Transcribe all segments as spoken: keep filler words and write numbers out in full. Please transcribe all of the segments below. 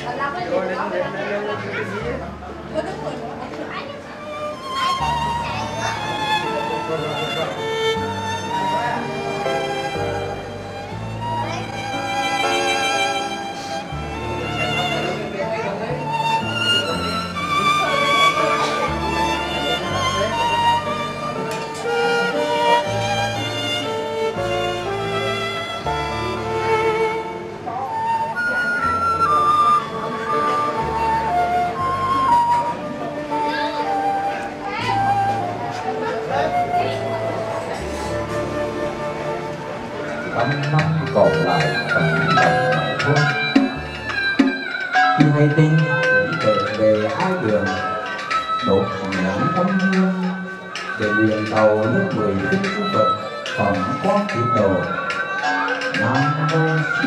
Năm còn lại tầm đồng mà thôi. Khi hay tin về về ái đường đột nhận tâm hương về đường tàu nước mười kinh chú Phật phẩm có kiệt đồ Nam Mô.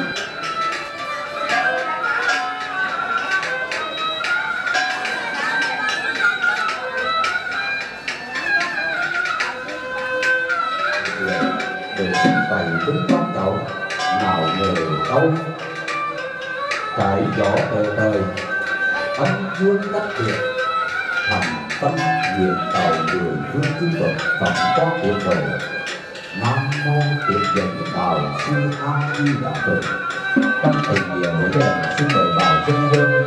Để xin bày tính con cậu nào ngờ đâu cái gió đời đời âm dương đất việt thành tâm nguyện cầu người vương chư Phật phẩm có kiệt đồ Nam Mô Tuyệt Vọng Đạo Sư A Di Đà Phật. Trong tình nghĩa với gia đình xin mời vào chân hương.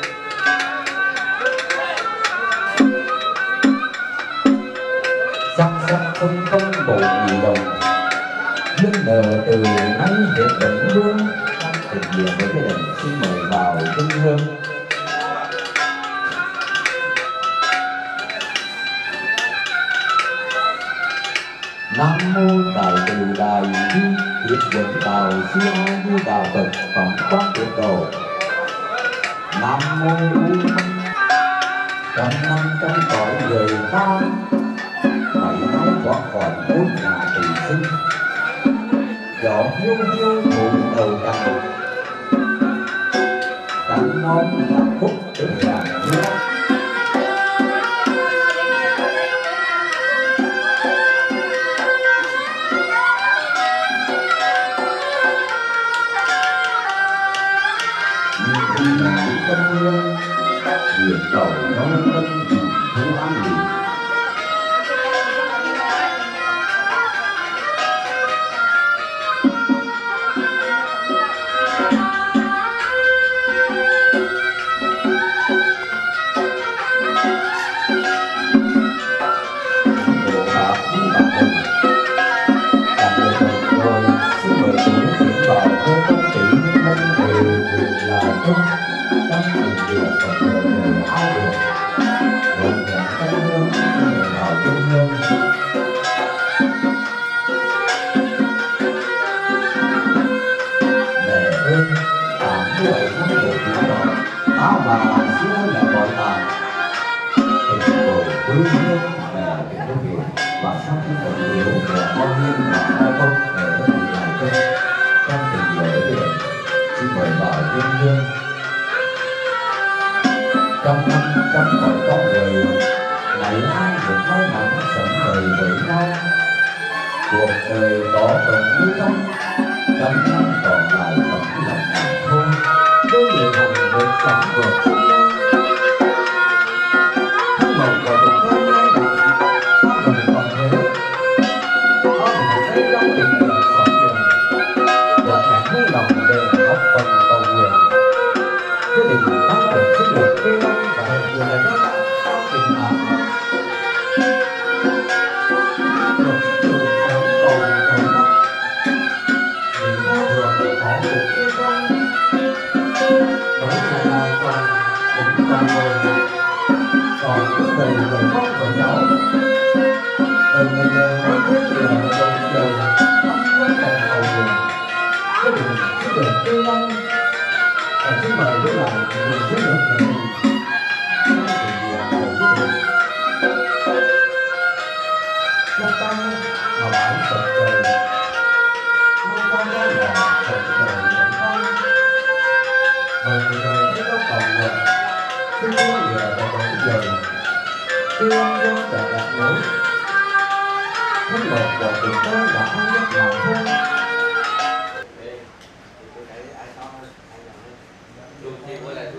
Sắc sắc không không bộ nhị đồng duyên nợ từ nay hết định luôn. Trong tình nghĩa với gia đình xin mời vào chân hương. Nam Mô Đại Từ Đại Bi Tuyệt Vọng Đạo Sư A Di Đà Phật phẩm quán tuyệt đồ Nam Mô U trăm năm trong cõi người ta bảy nay thoát khỏi ngôi nhà tỳ sinh gió hiu hiu thụ đầu cành cành non là khúc tức là nước. Tâm hương nguyện cầu non tâm thu an nghỉ Bộ Pháp như bạn tình cảm ơn rồi xin mời chú tiến vào thơ công tỷ nhân thân về nguyện là không trong tình địa Phật người ai được rồi nhận tâm hương người nào chân hương. Mẹ ơi tám mươi bảy năm một tuổi rồi áo bà xưa là gọi tàn tình đồ quê hương mẹ tình có hiểu và sau khi còn yếu mẹ bao nhiêu mà hai không mẹ có bị lại không trong tình địa với gia đình xin mời vào chân hương. Trong năm trăm cõi con người ngày ai được may mắn sống đời với nhau cuộc đời có phần như không trăm năm còn lại vẫn lòng nào thôi với người hành được sống vượt không màu còn được hơn hai đạo sao mà mình còn thế có mình thấy trong tình đời sống đường và cả mấy lòng đều góp phần cầu nguyện gia đình tăng cường sức lực kêu và vừa là nó sau tình ảo được sự sống cầu cầu đất vì ta thường có một cái con đó là còn cũng còn người còn những đời người con của cháu đời người đều nói thế là đầu trời không có cần cầu nguyện gia đình sẽ được kêu anh và xin mời với lại người giúp được người mình cho ta mà bản Phật trời mong con ra là Phật trời dẫn con bởi người đời thấy đâu còn người cứ có lừa và đổi dời kêu ăn vô cả đạt lối hết một và cuộc đời đã ăn nhất nào thôi. Tôi thấy ai to hơn, ai nhỏ hơn. Tôi thấy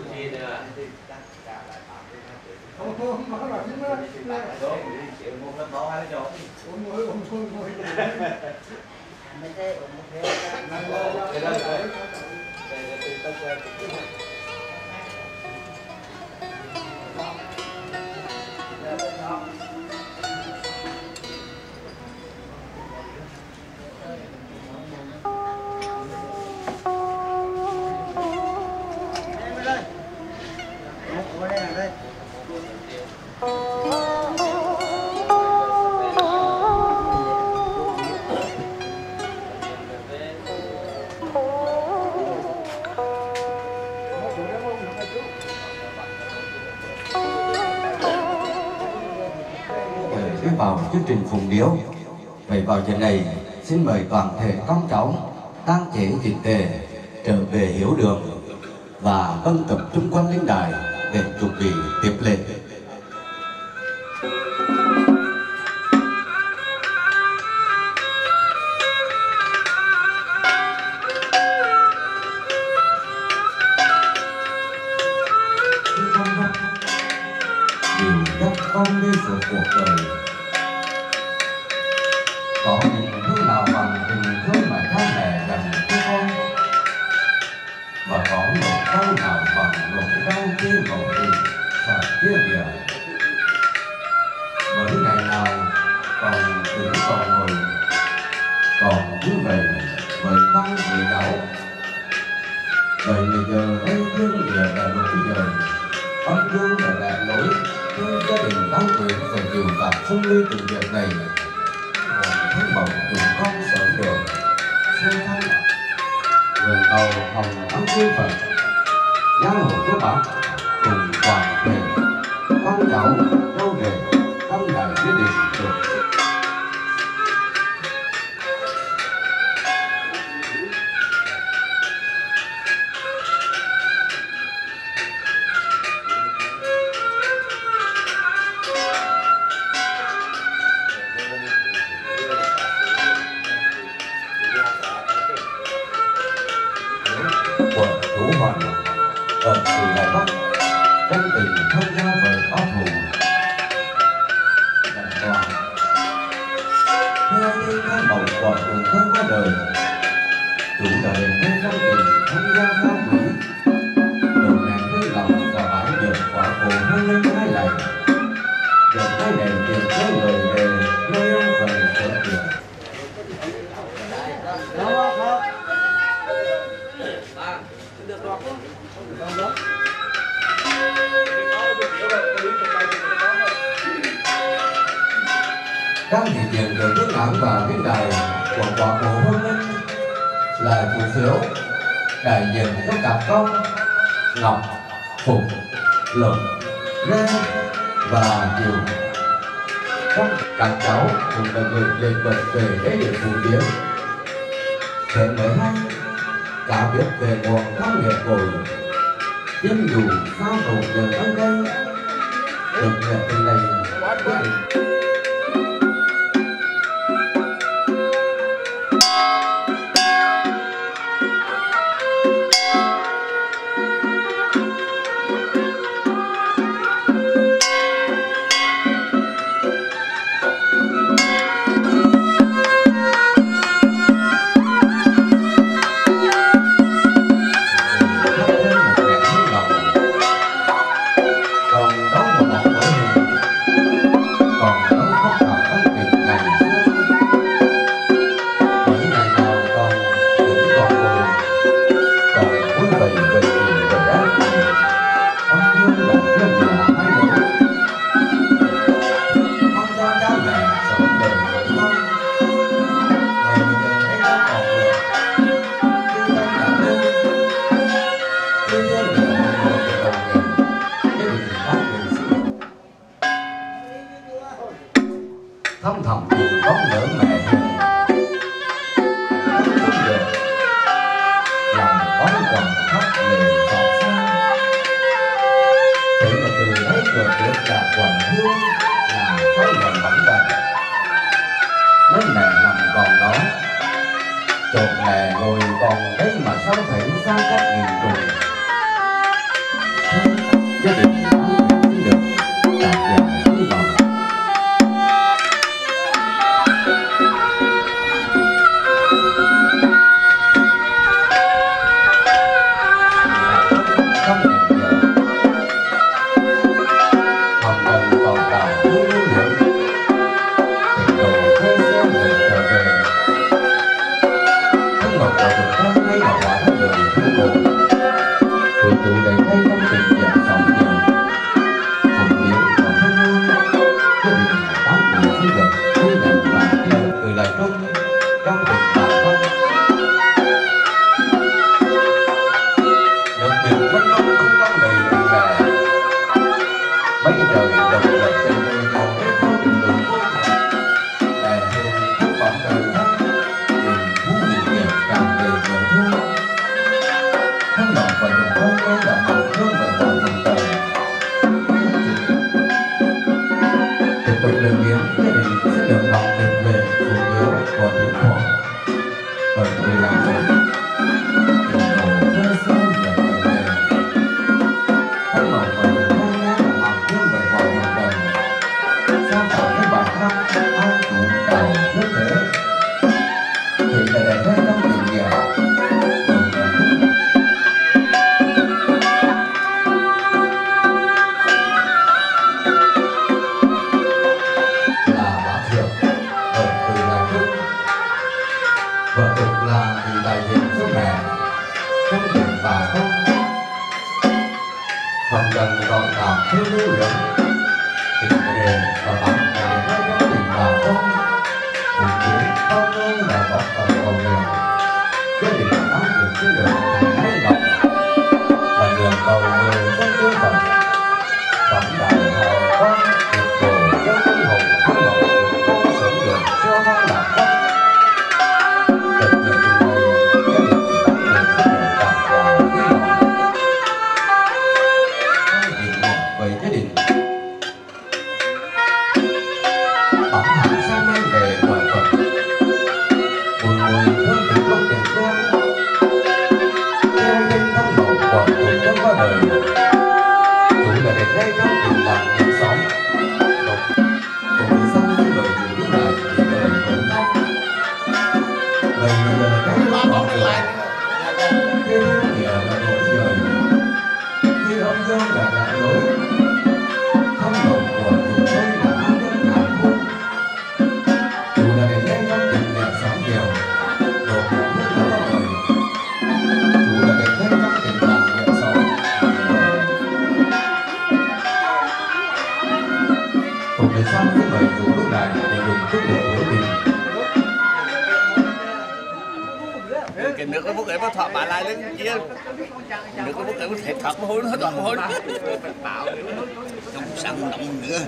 Tiếp vào chương trình phụng điếu. Vậy vào giờ này, xin mời toàn thể con cháu tang chế chỉnh tề trở về hiếu đường và ân tập trung quan linh đài để chuẩn bị tiếp lễ. Điều các con đi giữa cuộc đời, có những thứ nào bằng tình thương mà cha mẹ dành cho con, và có nỗi đau nào bằng nỗi đau chia màu tình và chia biệt. Bởi ngày nào còn tuổi còn ngồi, còn như vậy với con người cháu. Vậy bây giờ đây thương địa đã nỗi giờ, ân thương và đại lối thương gia đình đau nguyện phải chịu cảm xúc ly từ việc này. Thấy bầu cùng con sợ được xuôi thăng vườn cầu hồng ấm sư Phật, giang hồ của bác cùng toàn thể con cháu đâu để tâm đại quyết định được. Quận Thủ Hoành ở Sài Gòn Bắc chân tình tham gia với áo thù đàn toàn theo như các bầu quận cùng thân qua đời, chủ đời hay chân tình tham gia cao quý đầu ngàn hơi lòng và bãi biển quả hồ hơn lên hai lại được hai đèn tiền cho người về nơi ông phần trở tiền. Đang hiện diện được tướng lãng và viên đài của quả hồ hôn linh là chủ phiếu đại diện cho các con Ngọc, Phục, Lộc, Lê và Diệu. Các cháu cũng đã gửi lên bật về cái địa phủ điếm để mới hay cả biết về nguồn thang nghiệp cội nhưng dù sao cầu nhờ ăn cây được nhờ tình này quyết định. Thăm thầm nhìn bóng nhớ mẹ hiền không được lòng bóng quằn khóc lệ giọt xa. Thế mà từ đấy được được cả quần hương là có lần bắn bạch nên mẹ nằm còn đó, chột mẹ ngồi còn đấy mà sao thấy xa cách nghìn trùng. Gia đình được đạt được hy vọng ngọt và dùng thơm mới đậm mặn hương vị vào phần trời. Tiếp tục lưu ý gia đình sẽ được đọc được về phù điếu của Thủy Phổ ở tuổi làm rồi. Tình đồ thơ sơ về đời về thơm ngọt và dùng thơm mới đậm mặn hương vị vào phần trời. Sao tạo cái bản năng an trụ cầu như thế thì là để thấy trong tình nghĩa không cần còn cảm thiếu lưu lượng tình đề và bằng cả hai trong tình bà con cùng với con ơn và bọc ở cầu nghèo gia đình đã được cái đường thành hai ngọc và đường cầu người trong tư phận phẩm đại hào quang được cổ cho công hồn thăng ngọc con sớm được cho thăng lạc quốc được nhận từ này gia đình đã được sức khỏe cảm và với gia đình bóng hẳn say mê về ngoại vật mùi mùi hương từ lúc tình quen theo bên thăng lộ của cùng dân qua đời chúng là đến đây trong tình làng những xóm cùng dân với đời từ lúc này thì đời vẫn thăm vậy mà giờ cái lúc bỏ lại khi hương nghĩa là nỗi trời khi ông dân là lạc lối thâm hậu của chúng tôi là áo dân hạnh phúc dù là đến đây trong tình đẹp xóm nghèo đột ngột nước đã bao đời dù là đến đây trong tình làng nghèo xóm cùng với sau thứ bảy dù lúc này để dùng tiếp tục hiểu tình cái nước nó bốc ấy nó thọ bà lại lên kia nước nó bốc ấy nó thể thật nó hôi nó thật hôi trong sẵn động nữa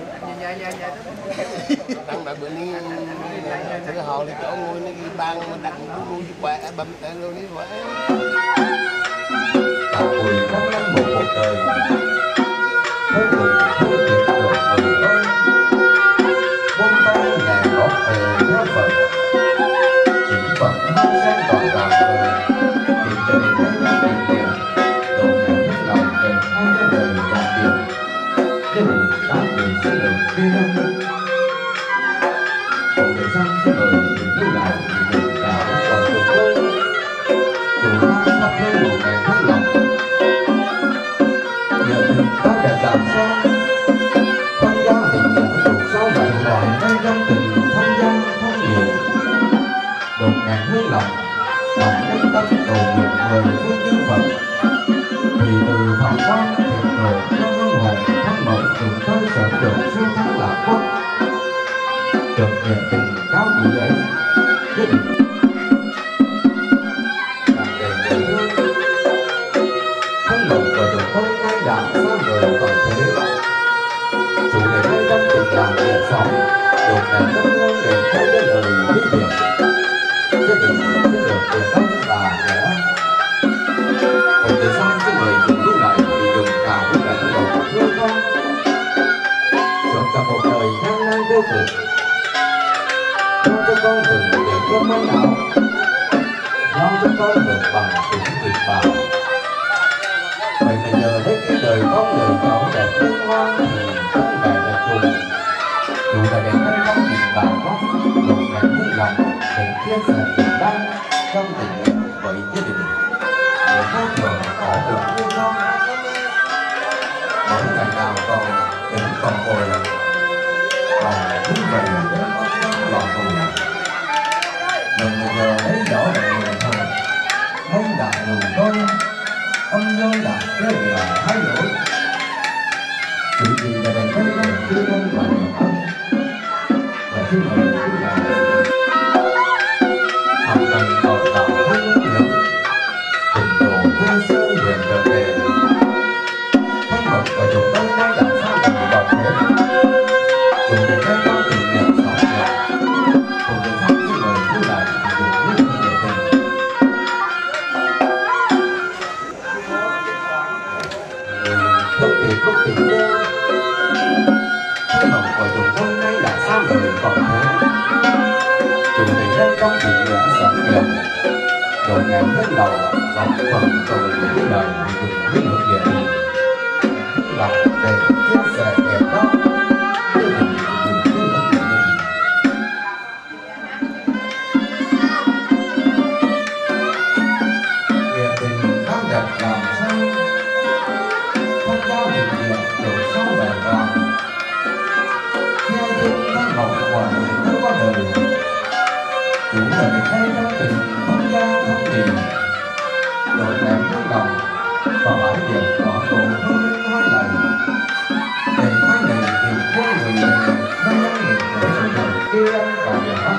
đang đợi bữa nay thứ họ thì chỗ ngồi nó đi ban mà đặt nuôi quẹ bấm tay luôn đi vậy tạo mùi năm năm một cuộc đời hết từng thu tuyệt được người ơi buông tay nhà góp về theo phật chính phật hương danh toàn làm đời tìm cho đến đây đang tình niệm độ nhà hết lòng về hai cái đời làm việc gia đình đã người sẽ được kia năm còn thời gian sẽ mời những lưu lại thì được cả còn được thôi dù mang thắp hương một ngày hết lòng nhờ tình ta đẹp làm sao tham gia tình nghĩa cuộc sau lại hỏi ngay trong tình tham gia thông nhiều đột ngàn hương lòng bằng cách tâm cầu nguyện người phương như phật thì từ phạm quan thiện độ cho hương hồn thân mộng cùng tôi sớm được siêu thắng lạc quốc được niềm tình cao quý ấy gia đình càng đầy người thương thân mộng của chúng tôi ngay đã xa vời còn thế chủ đề đây trong tình làng nghèo xóm đột ngàn tâm hương để cho đến đời lý việc gia đình sẽ được tiền ông bà trẻ cùng thời gian sẽ mời dùng lúc lại thì dùng cả với cả những đầu hương con chọn cả một đời gian nan vô cực giao cho con từng để cơm mái áo giao cho con được bằng tình tuyệt bảo vậy mà giờ hết cái đời con người cháu đẹp liên hoan thì con bè đẹp cùng dù là đến đây trong tình bà con đột ngàn hương lòng để chia sẻ tình đang trong tình nghĩa với gia đình để hai thường có được như con mỗi ngày nào còn tính còn ngồi còn thứ vậy đến ông nhân lòng thù mình bây giờ lấy rõ để người thờ nên đã ngừng tôi ông nhân đã cái việc thay đổi chỉ vì là để thấy nó chưa nên và niềm ân và khi mà mình cứ là học cần còn tạo thấy nhiều tình đồ thơ sơ nguyện trở về thân mật và chúng tôi đang đặt sao bằng bọt thế chúng để thấy trong tình nghiệp sống đẹp cùng với pháp với lời cứ lại dùng nước nhiệt tình lúc tình cô thân lòng của chúng hôm nay đã xa rời còn thế chủ tình đang trong tình nghĩa sẵn hiệp đột ngàn hết đầu lòng phần rồi những lời dùng với nước địa lòng để chia sẻ đẹp đó như là dùng với nước địa địa tình đang đẹp làm sao không có hình địa đổi sao vẻ vàng theo tiếng đang lòng quả mới qua đời chủ là người hay trong tình không giao không gì đội đẹp trong lòng và bãi biển có tổ hơn hai lần để hai ngày thì có người này đang đang được ở sự đầu kia và nhà ăn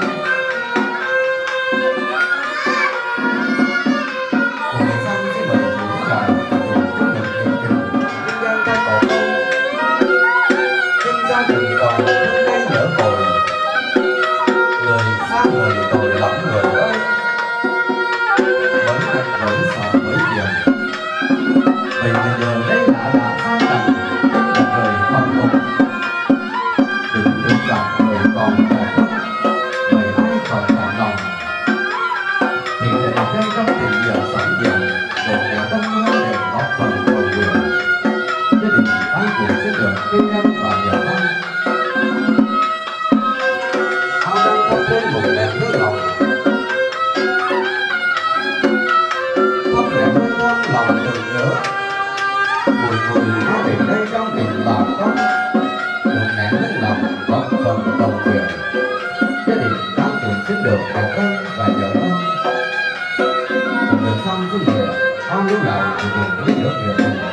của người dân sẽ bởi chủ là rồi có được hình tình nhưng đang ta có câu nhưng gia đình còn hôm nay nhớ hồi người xa người tội lắm người ơi vẫn thật vẫn sợ với tiền vậy mà giờ đây đã đã xa tận một đời hoàn hồn đừng đừng gặp người còn trẻ vậy ai còn còn lòng thì để đây trong tình giờ sẵn dần rồi để tâm hứa để góp phần cầu nguyện gia đình ai cũng sẽ được kinh nhân và nhờ ăn áo đang thắp lên một đèn nước lòng thắp đèn hương thơm lòng từng nhớ mùi mùi nó đến đây trong tình bà con được nén nước lòng góp phần cầu nguyện gia đình đang thường xin được cầu ơn và nhờ ơn một người xong với người bao nhiêu lại thì cùng với nước địa mình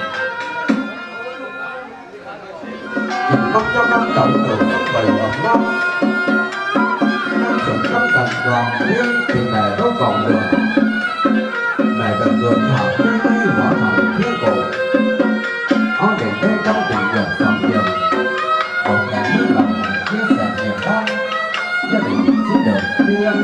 chừng mong cho năm cộng được năm bảy một năm năm chục năm tận đoàn viên thì mẹ đâu còn được mẹ cần vườn thảo tươi tươi hóa thảo thiên cổ ông để đây trong tình giờ sầm hiền một ngày nước lòng chia sẻ niềm đau gia đình xin được tri ân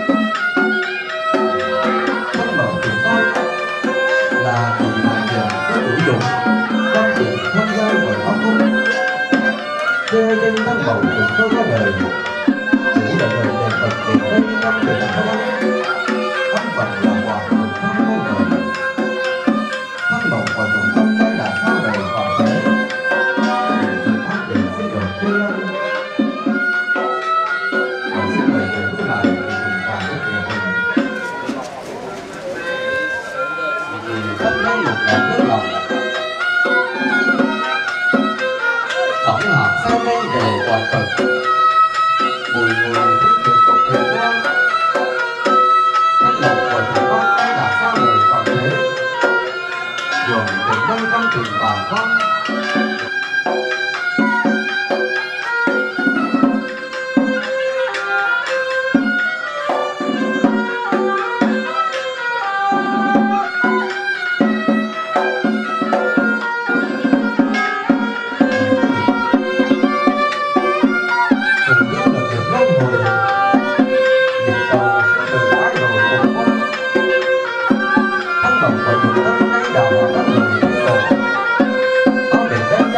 thân mẫu chúng tôi là vì đại diện có đủ dụng trong việc tham gia với ông cung chơi dân thân mẫu chúng tôi ra đời chủ là người đề bật đến đây trong việc thân thân phận là hòa thượng không vô đời thân mẫu của chúng tôi đây là sao đời còn thế để sự phát triển xin được tri ân và xin mời thầy bước lại để cùng vào với địa hình thắp lên một đèn nước lòng tổng hợp sao lên để quả thực mùi mùi thức được cốc thiệt ra thân lòng của chúng con đây là sao đời còn thế dồn tình đây trong tình bà con từng biết được việc luân hồi nhịp cầu sẽ từ ái rồi cùng qua thân lòng của chúng ta nay đã hoàn tất lời yêu cầu ông để đến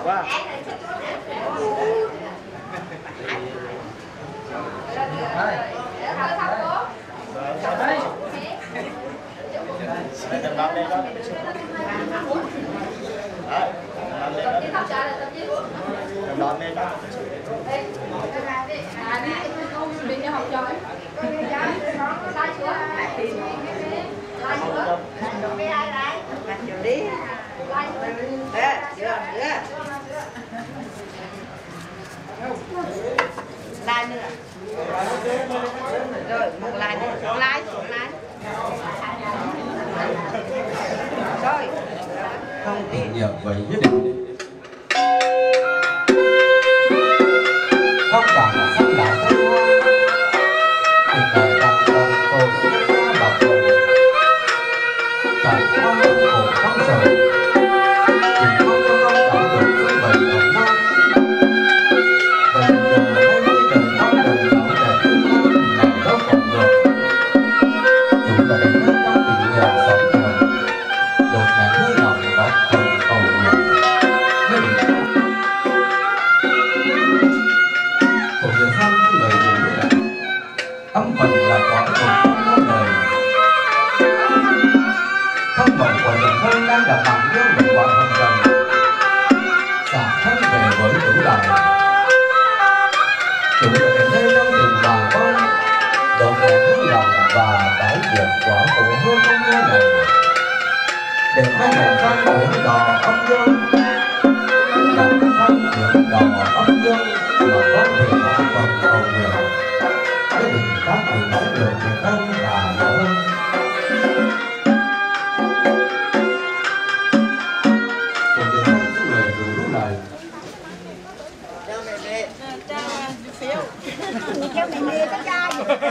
quá. Đi cho học trò ấy. Sai chưa? Sai chưa? Cái ai lại? Chiều đi. Đấy, chưa, chưa. Like nữa. Rồi, một like nữa. Xuống like, xuống like. Rồi. Không thể nhập vậy nhất định. Không cả là sắc đảo thanh hoa. Tình đời tăng tâm cầu xin ta bảo vệ. Trải qua khổ không rời. Tình không có không cảm được với bảy đồng năm. Vậy giờ hay với đời mong đời bảo vệ thương nam này đâu còn được. Dù là đến nơi trong tình nghèo sống nghèo. Đột ngạt hơi lòng có cầu cầu nguyện. Thế thì khổ giờ thân với lời đủ là âm phần là quả cùng không đời. Thân mộng của dòng thân đang đập bằng yêu mình gọi hồng trần. Xả thân về với đủ đời. Chủ là đến đây trong tình bà con. Đột ngạt hơi lòng và bãi việc quả khổ hơn không như này. Để hai mẹ con biển đò âm dương. Đặt thân biển đò âm dương. Mà có thể có phần cầu nguyện. Cái định các người nói được người thân và nhỏ hơn. Còn để hai cái người đủ lúc này. Cho mẹ mẹ. Cho phiếu. Cho mẹ mẹ cái chai.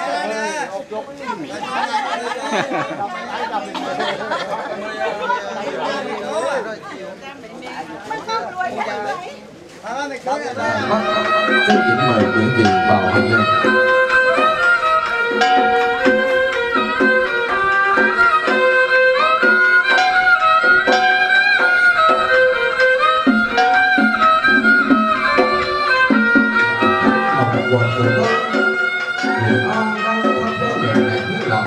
Xin kính mời quý vị vào hành linh. Một quần phụ nữ, người con đang không có việc này như lòng.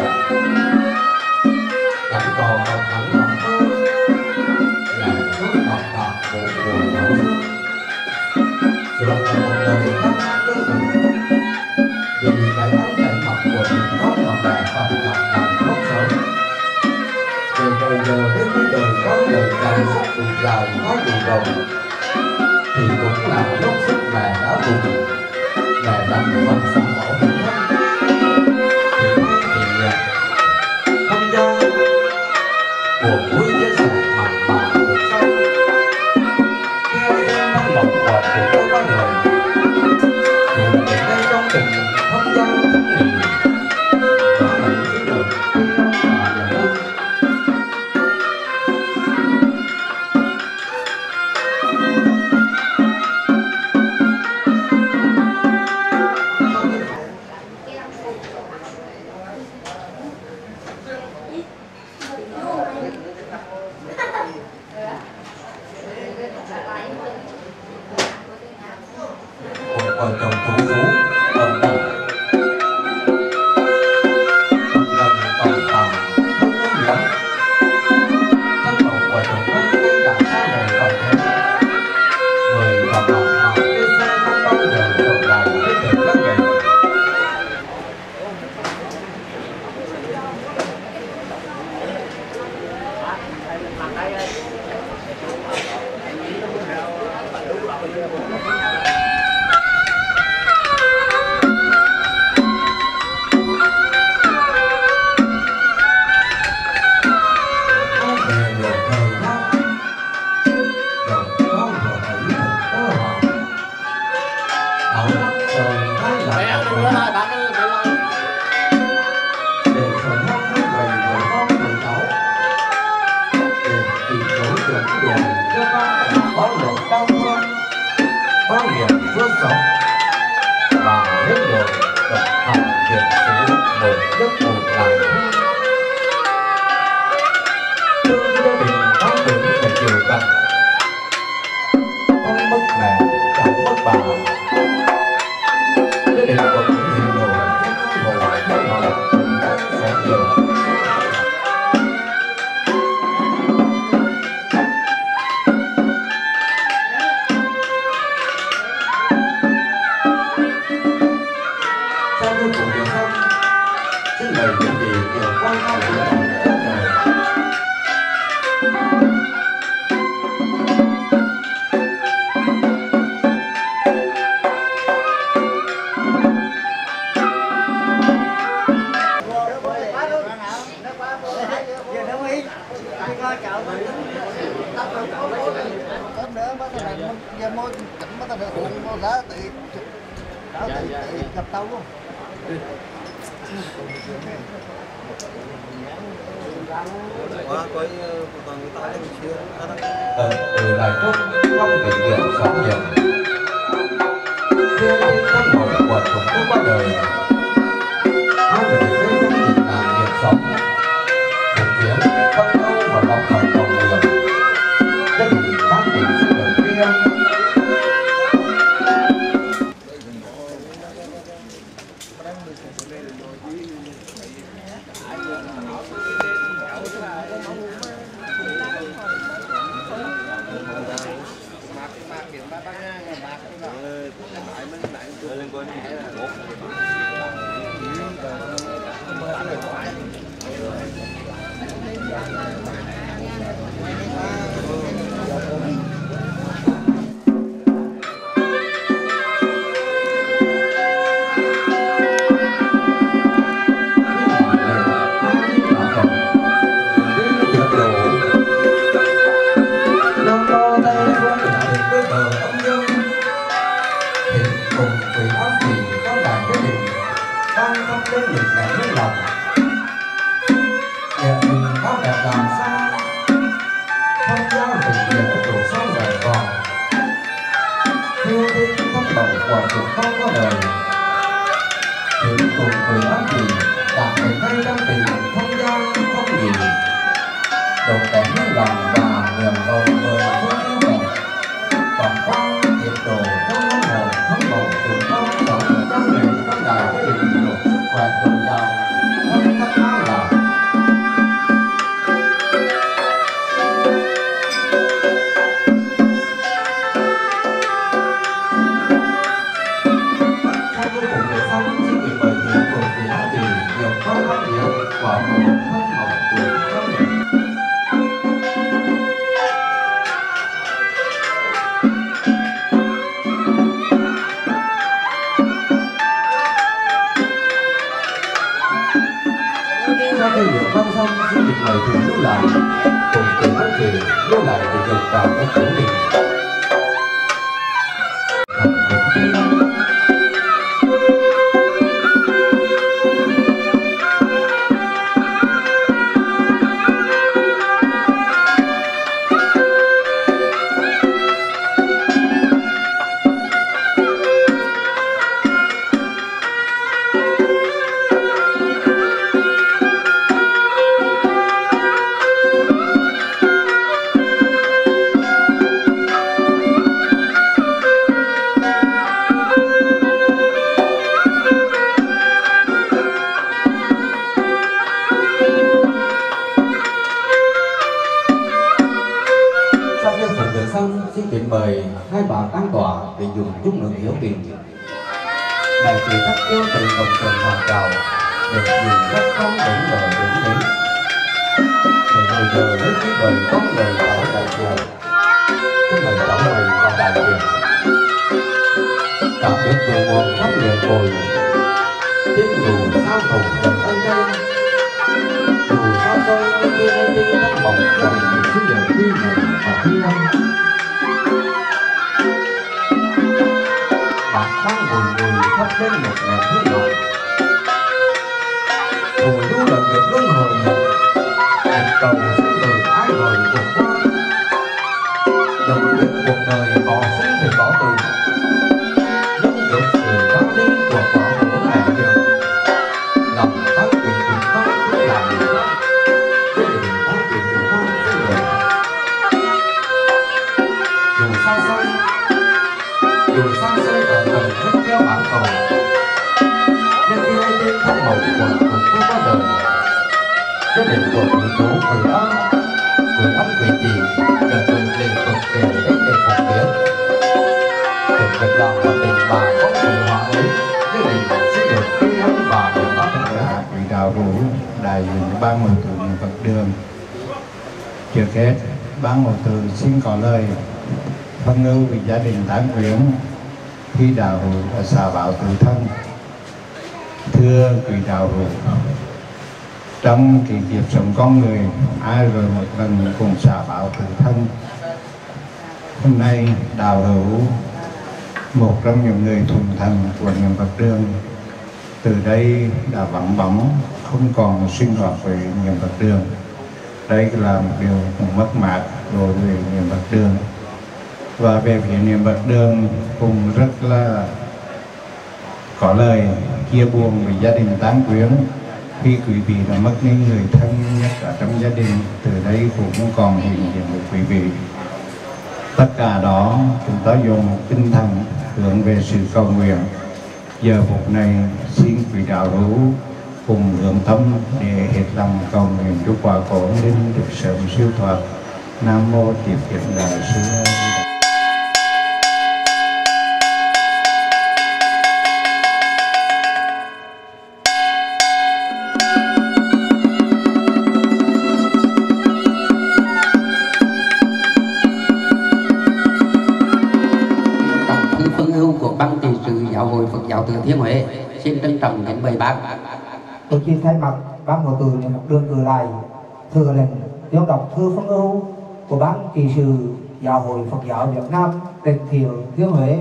Cảnh cò học thẳng lòng mơ, là thứ học tập của buồn nhỏ xưa. Rồi là một đời khắc cơ mình. Vì cái áo chạy mặt của mình có mà mẹ phải gặp nằm khóc sớm. Từ đời giờ đến cuối đời có đời dài sức đủ dài có đủ đầu. Thì cũng là lúc sức mẹ đã vùng. Mẹ đặt phần xã bỏ hình thân. Thì hai thì nhạc không gian của vui chia sẻ mặn mà cuộc sống. Nghe em đang mộng quạt của tôi có đời. Dù đến đây trong tình không gian không nghỉ. Có thể giữ được khi không mà nhà đông. Một vợ chồng tú phú đồng đồng đồng đồng tổng tầm không có gì lắm. Thân mộng vợ chồng thân ngay cả xa đời còn thế. Người còn đọc mà cái xe không bao giờ trở lại với đời các nghề. Về được thời gian, rồi có vừa thấy thật cơ hội. Áo lắc rồi hai là một người để rồi mong với người người con người cháu. Để tìm đối tượng đường cho con có lượng đau thương, có niềm phước sống. Và hết đường độc học việc sử một giấc ngủ làm thương. Thương gia đình có tưởng phải chịu cận. Con nữa bắt đầu này giờ môi chỉnh bắt đầu uống môi lá tự đó tự tự gặp tao luôn. Quá coi còn người ta đang chưa Tận từ lại trúc trong kỷ niệm sống dần thiên thiên thân mẫu của chúng tôi qua đời hai người đến với những làm việc sống thực hiện tâm âu và lòng thần đồng đường gia đình các tình sự đời kia liên quan phân ưu vì gia đình tán quyến khi đạo hữu đã xả bảo tự thân. Thưa quý đạo hữu, trong kỳ kiếp sống con người, ai rồi một lần cùng xả bảo tự thân, Hôm nay đạo hữu, một trong những người thuần thành của niệm Phật đường, từ đây đã vắng bóng, không còn sinh hoạt với niệm Phật đường. Đây là một điều mất mát đối với niệm Phật đường. Và về phía niệm Phật đường cũng rất là có lời chia buồn với gia đình tán quyến khi quý vị đã mất đi người thân nhất ở trong gia đình. Từ đây cũng không còn hiện diện với quý vị. Tất cả đó chúng ta dùng tinh thần hướng về sự cầu nguyện. Giờ phút này xin quý đạo hữu cùng hướng tâm để hết lòng cầu nguyện chúc quả khổ linh được sớm siêu thoát. Nam mô Tiếp Dẫn Đại Sư. Ban trị sự Giáo hội Phật giáo Thừa Thiên Huế xin trân trọng kính mời bác. Tôi xin thay mặt ban ngộ từ niệm Phật đường cử lại thừa lệnh tuyên đọc thư phân ưu của ban trị sự Giáo hội Phật giáo Việt Nam tỉnh Thừa Thiên Huế.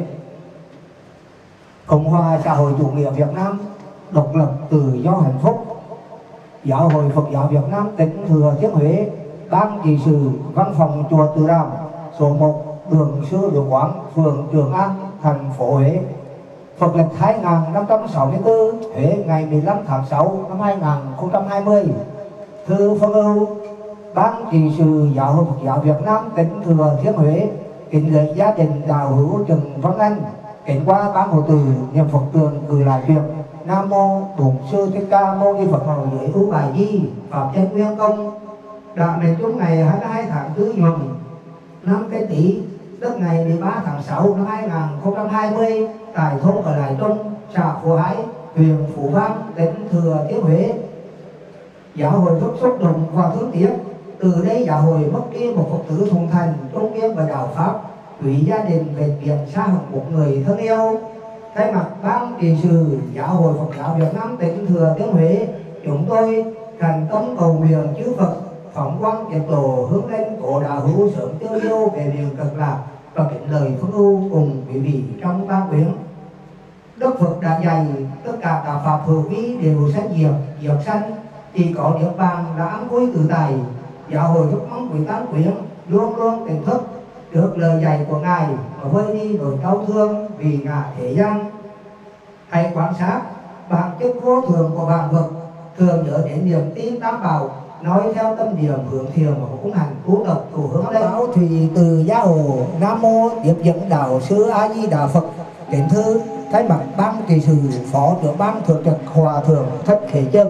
Cộng hòa xã hội chủ nghĩa Việt Nam độc lập tự do hạnh phúc. Giáo hội Phật giáo Việt Nam tỉnh Thừa Thiên Huế, ban trị sự văn phòng chùa Từ Đàm, số một đường Sư Đạo Quán, phường Trường An, thành phố Huế. Phật lịch hai nghìn năm trăm sáu mươi tư, Huế ngày mười lăm tháng sáu năm hai nghìn không trăm hai mươi. Thư phân ưu ban trị sự Giáo hội Phật giáo Việt Nam tỉnh Thừa Thiên Huế kính gửi gia đình đạo hữu Trần Văn Anh, kính qua ban hộ từ niệm Phật đường cử lại việc Nam mô Bổn Sư Thích Ca Mâu Ni Phật hầu dưới ưu bài di pháp chân nguyên công. Đạo này chung ngày hai mươi hai tháng tư nhuận năm Canh Tý, tức ngày mười ba tháng sáu năm hai nghìn không trăm hai mươi, tại thôn Ở Lại Trung, xã Phú Hải, huyện Phú Vang, tỉnh Thừa Thiên Huế. Giáo hội rất xúc động và thương tiếc. Từ đây giáo hội mất đi một Phật tử thuần thành, trung nghiêm và đạo pháp, hủy gia đình về viện xa hẳn một người thân yêu. Thay mặt ban trị sự Giáo hội Phật giáo Việt Nam tỉnh Thừa Thiên Huế, chúng tôi thành tâm cầu nguyện chư Phật phóng quang tiệt lộ hướng lên cổ đạo hữu sớm tiêu diêu về điều cực lạc và kính lời phân ưu cùng quý vị trong ban quyến. Đức Phật đã dạy tất cả các pháp hữu vi đều sanh diệt, diệt sanh, chỉ có niết bàn là an vui tự tại. Giáo hội rất mong quý tán quyến luôn luôn tỉnh thức trước lời dạy của ngài và vơi đi nỗi đau thương vì ngã thế gian. Hãy quan sát bản chất vô thường của vạn vật, thường nhớ đến niềm tin tam bảo, nói theo tâm niệm hướng thiền và cũng hành tu tập tu hướng lên. Báo thì từ Giáo hội Nam mô Tiếp Dẫn Đạo Sư A Di Đà Phật. Kính thư thay mặt ban trị sự phó trưởng ban thường trực Hòa thượng Thích Khế Chân.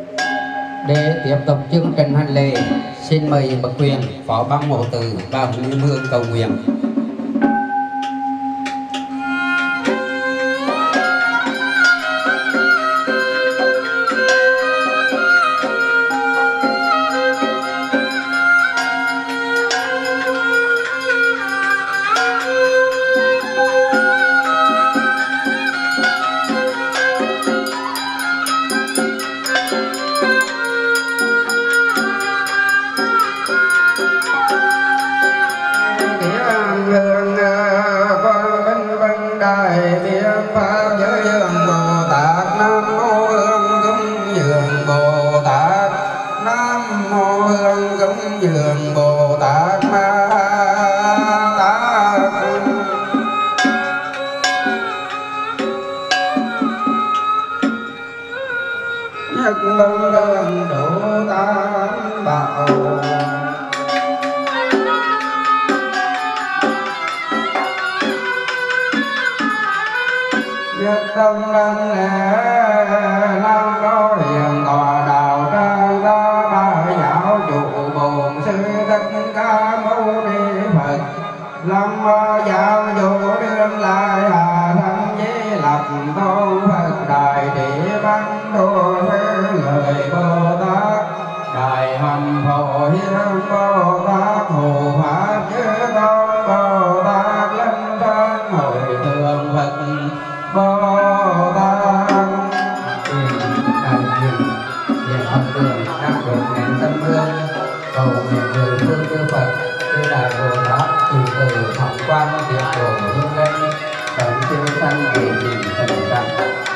Để tiếp tục chương trình hành lễ, xin mời bậc quyền phó ban hộ từ và hương hương cầu nguyện. Cầu nguyện người thương chư Phật, chư Đại Bồ Tát, từ từ thẳng qua quan tiệc đồ hương lên sống siêu sanh về trình thần tăng.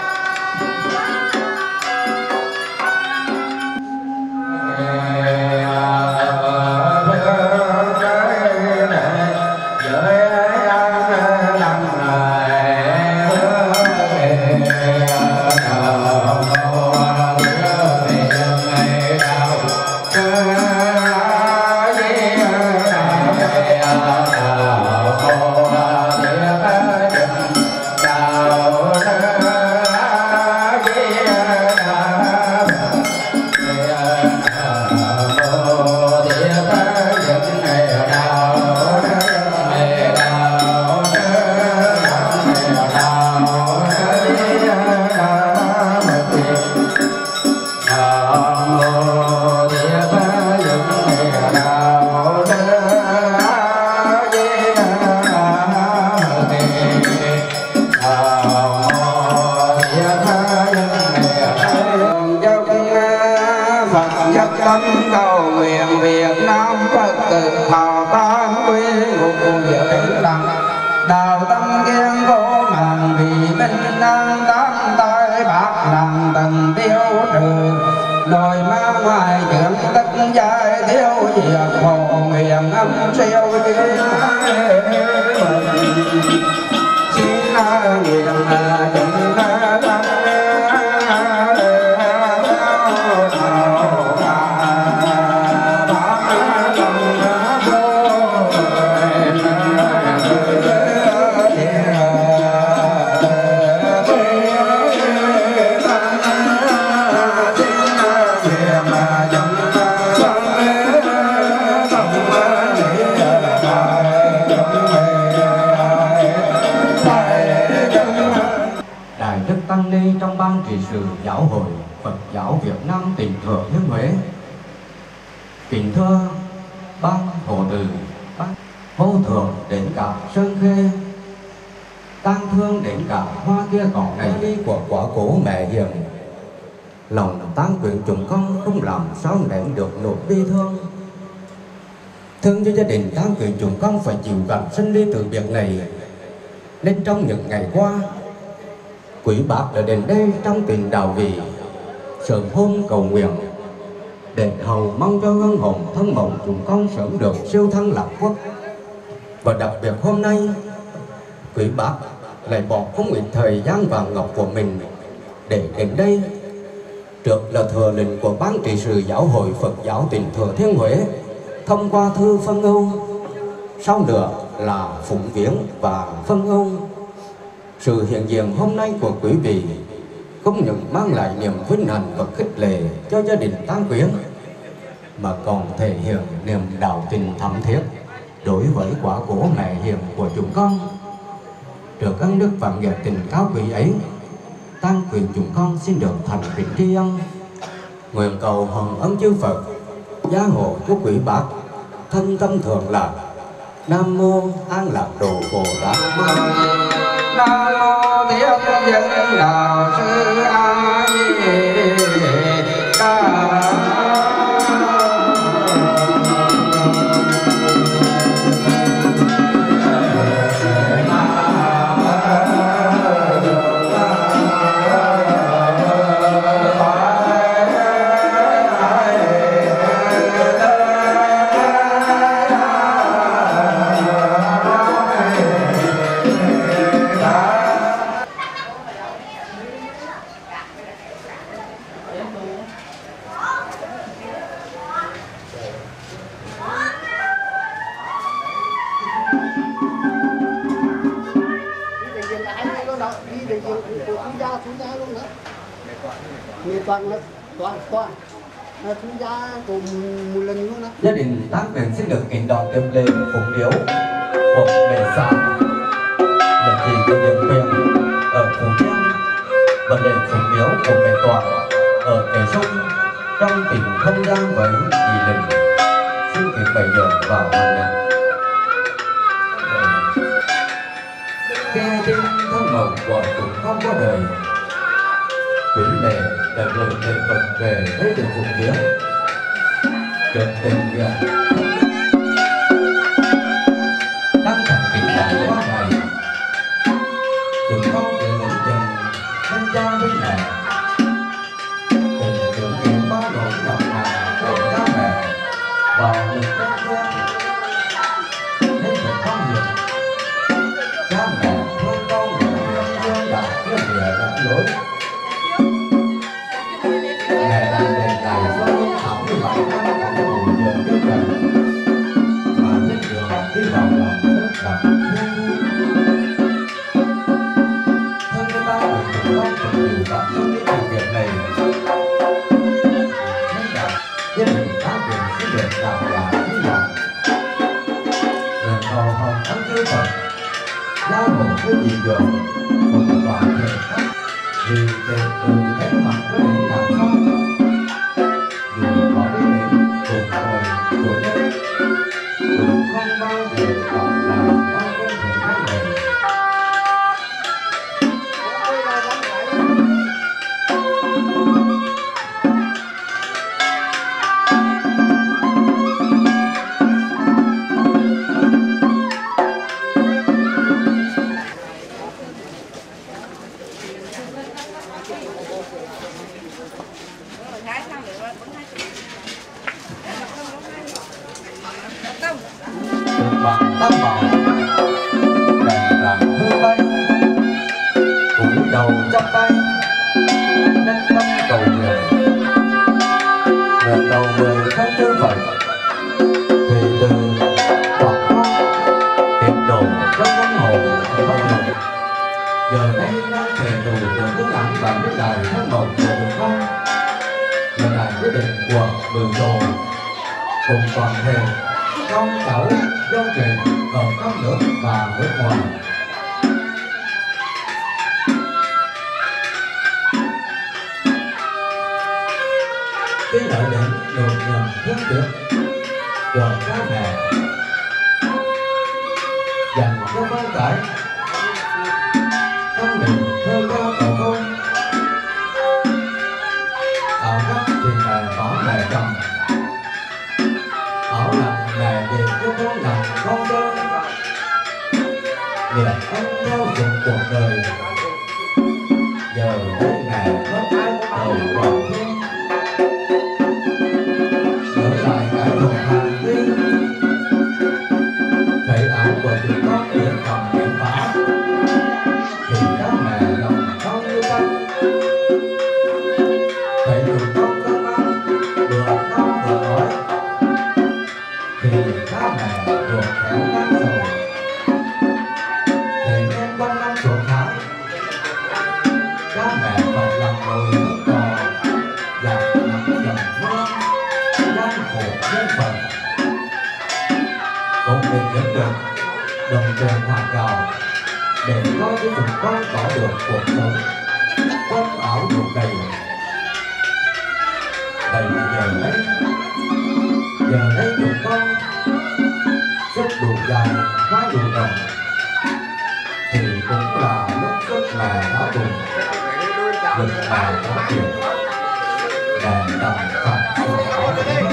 Giáo hội Phật giáo Việt Nam tỉnh Thừa Thiên Huế. Kính thưa ban hộ từ, ban vô thượng đến cả Sơn Khê, tang thương đến cả Hoa Kia Cỏ này đi của quả cố mẹ hiền. Lòng tang quyến chúng con không làm sao nén được nỗi bi thương. Thương cho gia đình tang quyến chúng con phải chịu cảnh sinh ly từ biệt này. Nên trong những ngày qua, quý bác đã đến đây trong tình đạo vị, sớm hôm cầu nguyện để hầu mong cho hương hồn thân mộng chúng con sớm được siêu thăng lạc quốc. Và đặc biệt hôm nay, quý bác lại bỏ không ít thời gian vàng ngọc của mình để đến đây. Trước là thừa lệnh của ban trị sự giáo hội Phật giáo tỉnh Thừa Thiên Huế thông qua thư phân ưu, sau nữa là phụng viếng và phân ưu. Sự hiện diện hôm nay của quý vị không những mang lại niềm vinh hạnh và khích lệ cho gia đình tang quyến, mà còn thể hiện niềm đạo tình thắm thiết đối với quả cố mẹ hiền của chúng con. Trước ân đức và nghĩa tình cao quý ấy, tang quyến chúng con xin được thành kính tri ân, nguyện cầu hồng ân chư Phật gia hộ của quý bác thân tâm thường lạc. Nam mô An Lạc Độ Bồ Tát. Nam mô Tiếp Dẫn Đạo Sư A Di Đà. Gia đình tang quyến xin được kính đón tiếp lên phụng điếu một bề xa một chỉ của điểm quyền ở Phú Yên và để phụng điếu của bề tọa ở Kẻ Sông trong tỉnh không gian với chỉ lệnh. Xin kính bày giờ vào hoàn nhạc nghe tin thân mộng của chúng con có đời. Quý lệ đã gửi lễ vật về với được phụng điếu được tình nguyện đăng thẳng kính đại màu hồng ấm chứa Phật, gia hộ với dị dược, cùng toàn thể khách, vì từ từ thấy mặt với định cảm xúc, dù có ý niệm cuộc đời của nhân, cũng không bao giờ còn là bao cơ thể các người. Bằng tam bảo đèn vàng hương bay, cúi đầu chắp tay nâng tâm cầu nguyện, nguyện đầu mười các chư Phật thủy từ Phật pháp tiệt độ trong tâm hồn pháp luật. Giờ đây đang thể đủ được hướng ảnh và biết đài thân mộc của một con là đài quyết định của mười đồ cùng toàn thể con cháu dâu truyền ở trong nước và nước ngoài. Khi đợi đến được nhầm thương tiếc của cha mẹ dành cho con cái, con mình thơ ca tổ công ảo mắt thì mẹ có mẹ chồng, ảo nặng mẹ về cho con nặng con đơn, nghiệp ăn theo dụng cuộc đời. Giờ đây mẹ có ai đầu còn thương, ở lại cái thuộc hàng tiên, thấy áo của chúng con yên còn kiếm phá, thì các mẹ lòng không như canh, thấy chúng con cơm ăn vừa ăn vừa nói, thì các mẹ ruột khéo nát sầu, thì nên quanh năm suốt tháng các mẹ phải làm đồi nước cò, dạt nặng dầm mưa gian khổ nhân phận, cũng để kiếm được đồng tiền hạt gạo để lo cho chúng con có được cuộc sống quần áo đủ đầy. Vậy mà giờ đây giờ đây chúng con sức đủ dài vai đủ rộng thì cũng là lúc sức mẹ đã cùng lực mẹ có tiền đèn tầm phải không có được hết.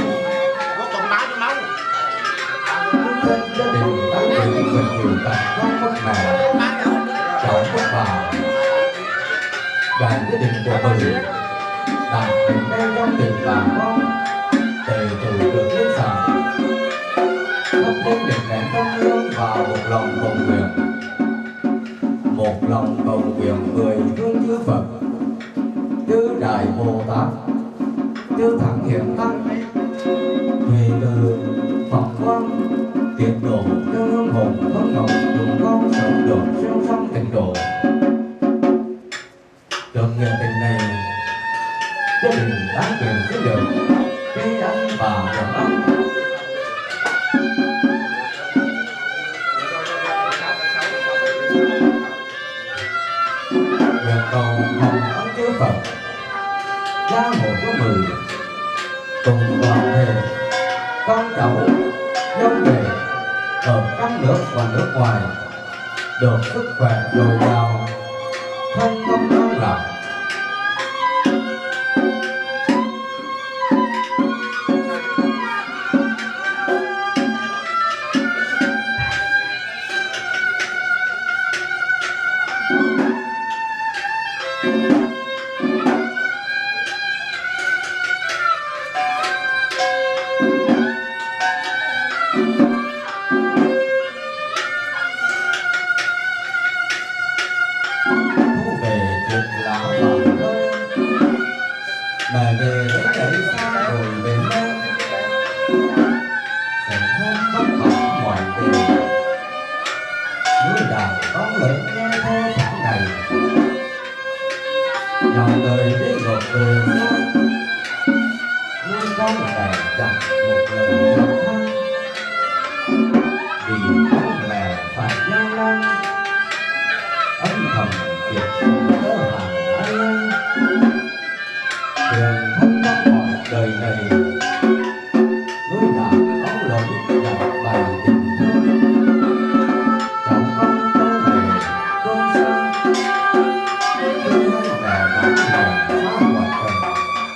Thân gia đình đã bị phần nhiều cảnh con mất mẹ cháu mất bà, đoàn gia đình của mình đã đến đây trong tình bà con tề từ được lên sàn thắp lên đèn nén trong hương và một lòng cầu nguyện, một lòng cầu nguyện mười phương chư Phật, chư Đại Bồ Tát, chư Thắng Hiền Tăng, vì từ Phật quang tiệt độ cho hương hồn thân ngọc chúng con sống được siêu sanh tịnh độ. Trong nhân tình này, gia đình đáng quyền sẽ được cây ăn và đồng ăn. Nguyện cầu hồng ân chư Phật, gia hộ cho mười cùng toàn thể con cháu dâu về ở trong nước và nước ngoài được sức khỏe dồi dào, thân tâm an lạc. Mẹ về đến đây xa rồi về nơi thành hôm vất vả ngoài đời, núi đào con lớn nghe theo tháng ngày, dòng đời đi ngược về nơi nuôi con đẻ chặt một lần trong thân vì con phải gian nan âm thầm kiệt sức đỡ hàng anh em tiền thân trong mọi đời này núi đà có lỗi dạy bài tình thương chồng con tớ về con xa đưa hai mẹ đã lòng phá hoại trần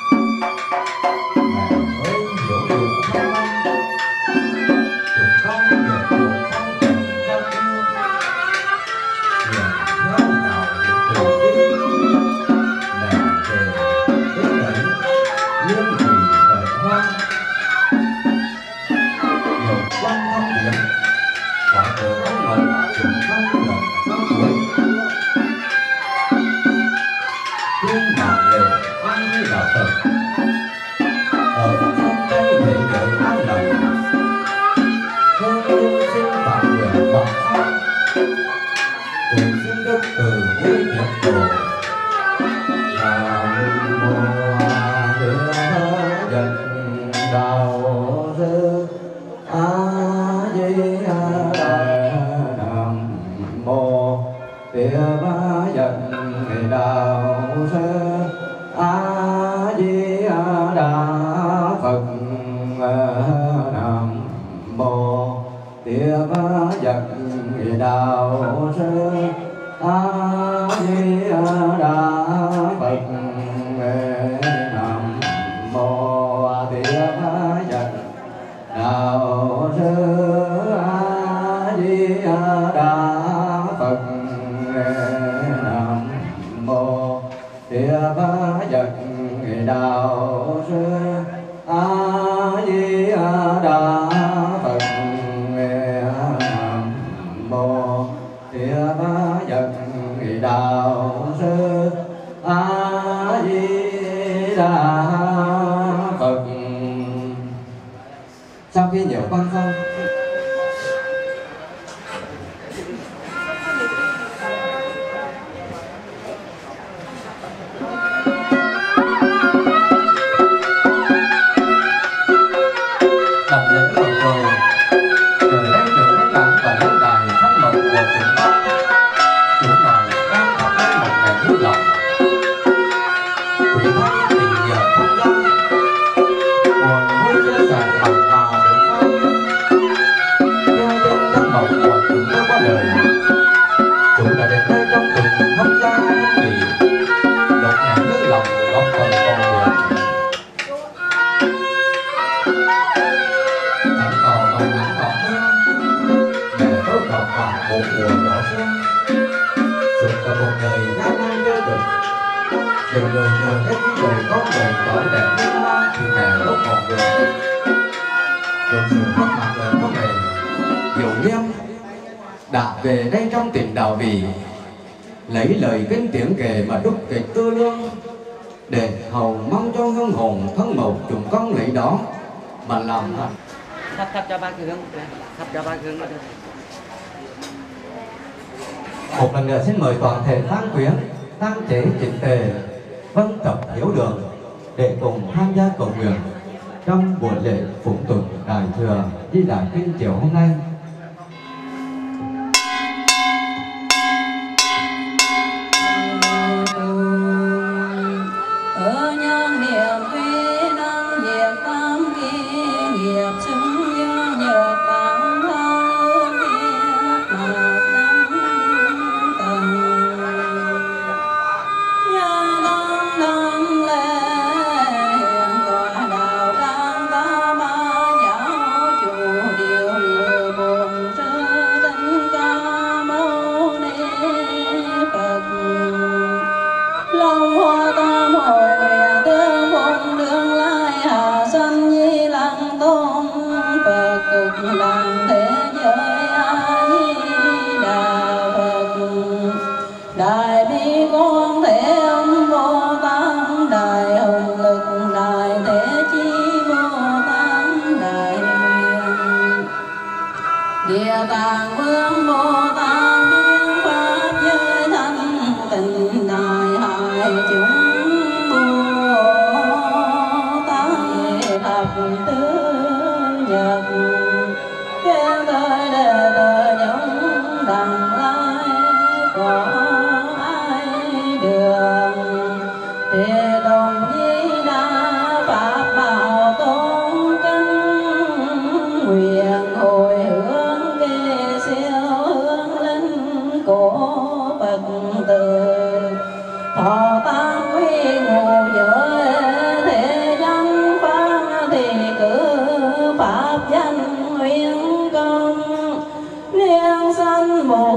mẹ ơi hiểu được không anh chúng con nhờ cuộc phong trần cho yêu nhờ theo nào được từ bi mẹ về đến đấy liên thủy đời hoang nhiều quan thông điểm quả cờ không ngờ chúng con lần sau cuối tiên mạng lệ ăn như là phật ở trong tay để đợi an lành cơ tiên xin phạm nguyện vọng pháp cùng xin đức từ bi nhập tổ nam mô a di đà đạo sư a di đà nam mô địa ba dần đạo sư a di đà phật nam mô địa ba dần đạo sư a di đà phật nam mô địa ba dần đạo sư a di đà phật nam mô địa ba dần đạo sư a di đà phật nam mô địa ba dần đạo sư a di đà phật. Sau khi nhiều quan xong đọc đến một rồi rồi lấy được các bạn và lấy đài thánh mộc của chúng ta chủ này đang học đến một ngày nước lòng quỷ thấy tình nhờ không gian buồn vui chia sẻ bằng hòa được phong theo tên thánh mộc của chúng ta qua đời chúng đã đến đây trong từng không gian không nghỉ một ngày nước lòng góp phần con người thánh cò bằng ánh cỏ hương để tôi còn khoảng một mùa đỏ sương suốt cả một đời gian nan đưa được nhiều người nhờ hết những đời con người tỏ đẹp như hoa thì mẹ lúc một người được sự mất mặt lời của mẹ hiểu nghiêm đã về đây trong tỉnh Đào Vì lấy lời kinh tiếng kể mà đúc kịch tư lương để hầu mong cho hương hồn thân mộc chúng con lấy đó mà làm hạnh. Thắp thắp cho ba cái hướng, thắp cho ba cái hướng. Một lần nữa xin mời toàn thể tang quyến, tang chế chỉnh tề, vâng tập hiếu đường để cùng tham gia cầu nguyện trong buổi lễ phụng tụng đại thừa Di Đà Kinh chiều hôm nay. Ở nhân niệm quy năng diệt tam kỳ nghiệp chứng như nhờ tăng thân biết mà tăng tầng nhân tăng năng lệ hiện tòa đạo tăng ta ma giáo chủ điều điều bồ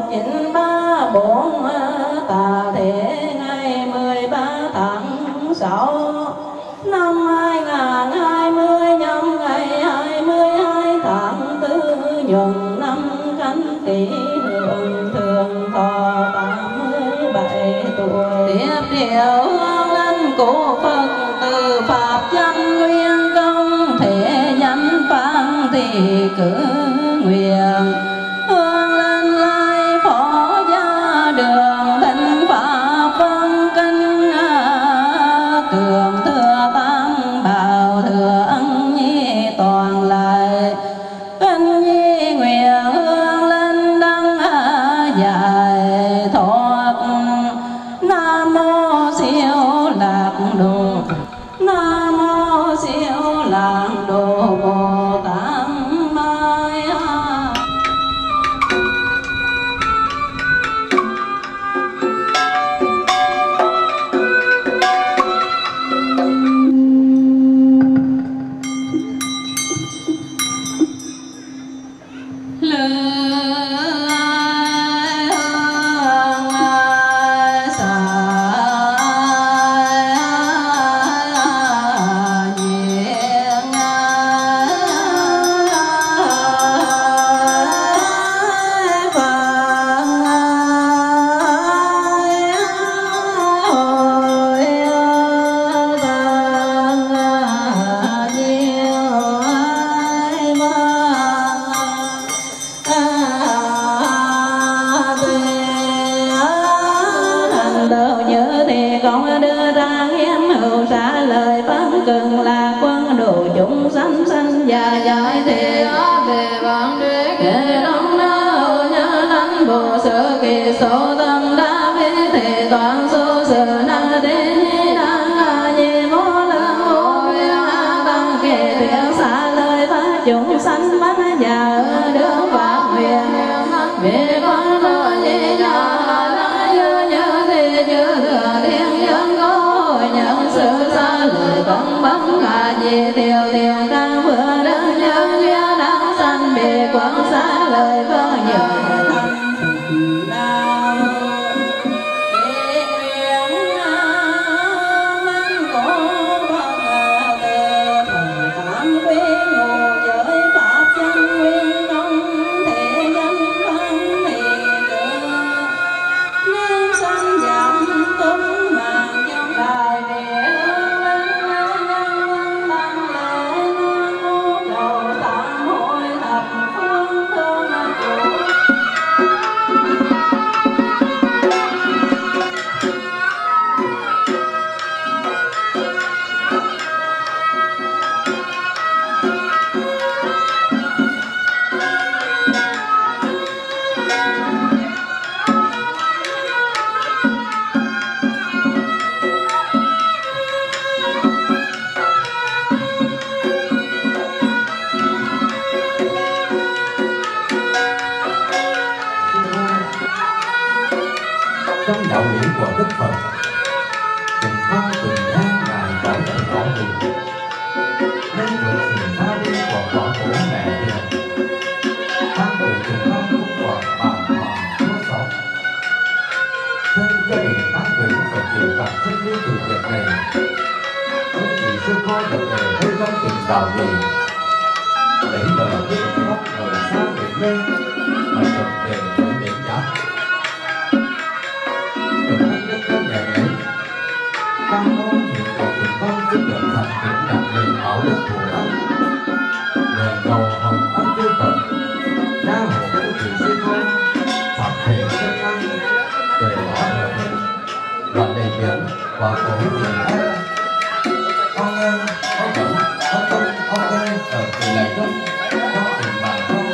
chín ba bốn tà thế ngày mười ba tháng sáu năm hai nghìn hai mươi nhâm ngày hai mươi hai tháng tư nhuận năm Canh Tý hưởng thường thọ tám mươi bảy tuổi. Tiếp điều hương linh của Phật từ pháp danh nguyên công thể nhân phan thì cứ nguyện hương linh lai phó gia đường thịnh pháp vân kinh cường thừa tam bảo thừa ân nhi toàn lại ân nhi nguyện hương linh đăng giải thoát. Nam mô siêu lạc độ Nam mô siêu lạc độ Bồ Tát Mai. Cần là quân đồ chúng sanh sanh già giải thế về vạn đế kệ đông na nhớ lánh bộ sở kỳ số tâm đa vi thể toàn số sự na đế đăng nhị mô lăng mô viên tăng kệ thiện xa lời phá chúng sanh mắt già đường pháp nguyện về con lo nhị nhà nhớ nhớ thế nhớ thừa thiên nhân có hội nhận sự xa lời cẩn bấm hà về tiêu tiền càng vừa đơn nhân nghĩa đáng sanh bị quảng xá lời có nhiều trong đạo lý của Đức Phật, từng con từng tháng ngài bảo vệ cõi người, nên được sự tha đi của cõi của mẹ hiền, ban từ từng con cũng còn bàn hoàng chúa sống. Thân gia đình ban về cũng phải chịu cảm sinh lý từ việc này, cũng chỉ sư cô được để thấy trong tình đạo gì, lấy lời biết khóc lời xa về mê, mà được để tới đến giác. Tam môn hiện của chúng con giúp được thật hiện đặt nền ảo đức của anh. Lời cầu hồng ân tiêu cận, đa hộ của thủy sinh con, phạt thể chân anh, về hóa hợp hình, đoạn đề biển và cổ hữu anh. Ông ơi, ông vẫn, ông tâm, ông ơi, ở từ lại đất, ông tình bản thân.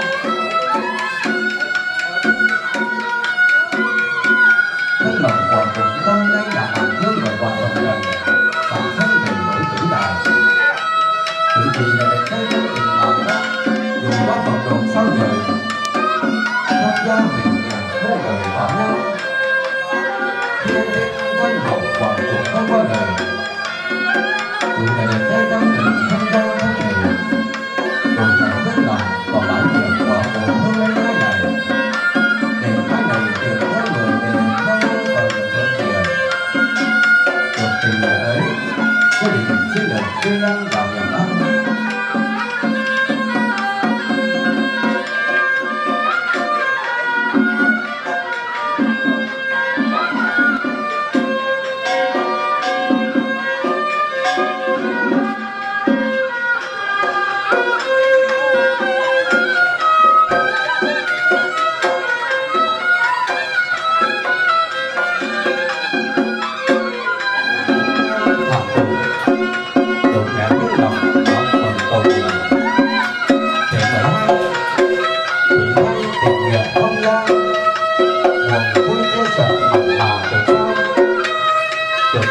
Thân lòng còn cùng tâm đây là hạnh hương và hoạt động gần, bản thân mình với tử đài. Tự vì là để thấy trong tình bảo đó, dù có hoạt động sau đời, tham gia mình là vô đời phạm nhân. Thiên thiên quân học hoàn thuộc không qua đời, dù là để thấy trong tình tham gia trong đời, rồi phải rất lòng và bảo vệ và hồn hương lên hai này. Để hai này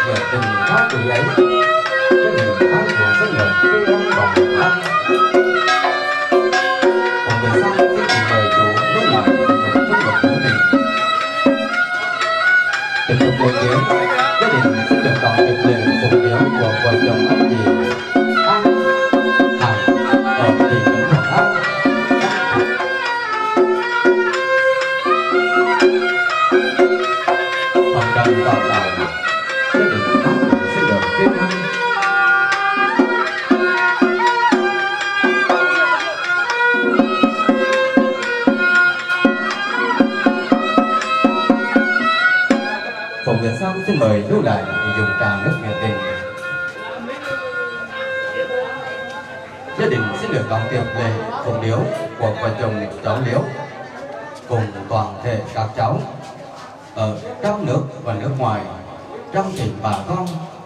nhiệt tình các quý ấy gia đình ăn uống rất nhiều khi ăn bỏng ăn còn về sau xin kính mời chú bước lại chúc chúc mừng gia đình tiếp tục lên tiếng gia đình xin được đón tiếp lễ phụng hiếu của vợ chồng anh chị An Hằng ở thị trấn Thuận An. Hồng Trần đào tạo gia đình An xin được kết hôn. Phòng việc sau xin mời lưu lại để dùng trà nước nhiệt tình. Gia đình xin được đón tiếp lễ phụng điếu của vợ chồng cháu Liễu cùng toàn thể các cháu ở trong nước và nước ngoài, trong tỉnh bà con.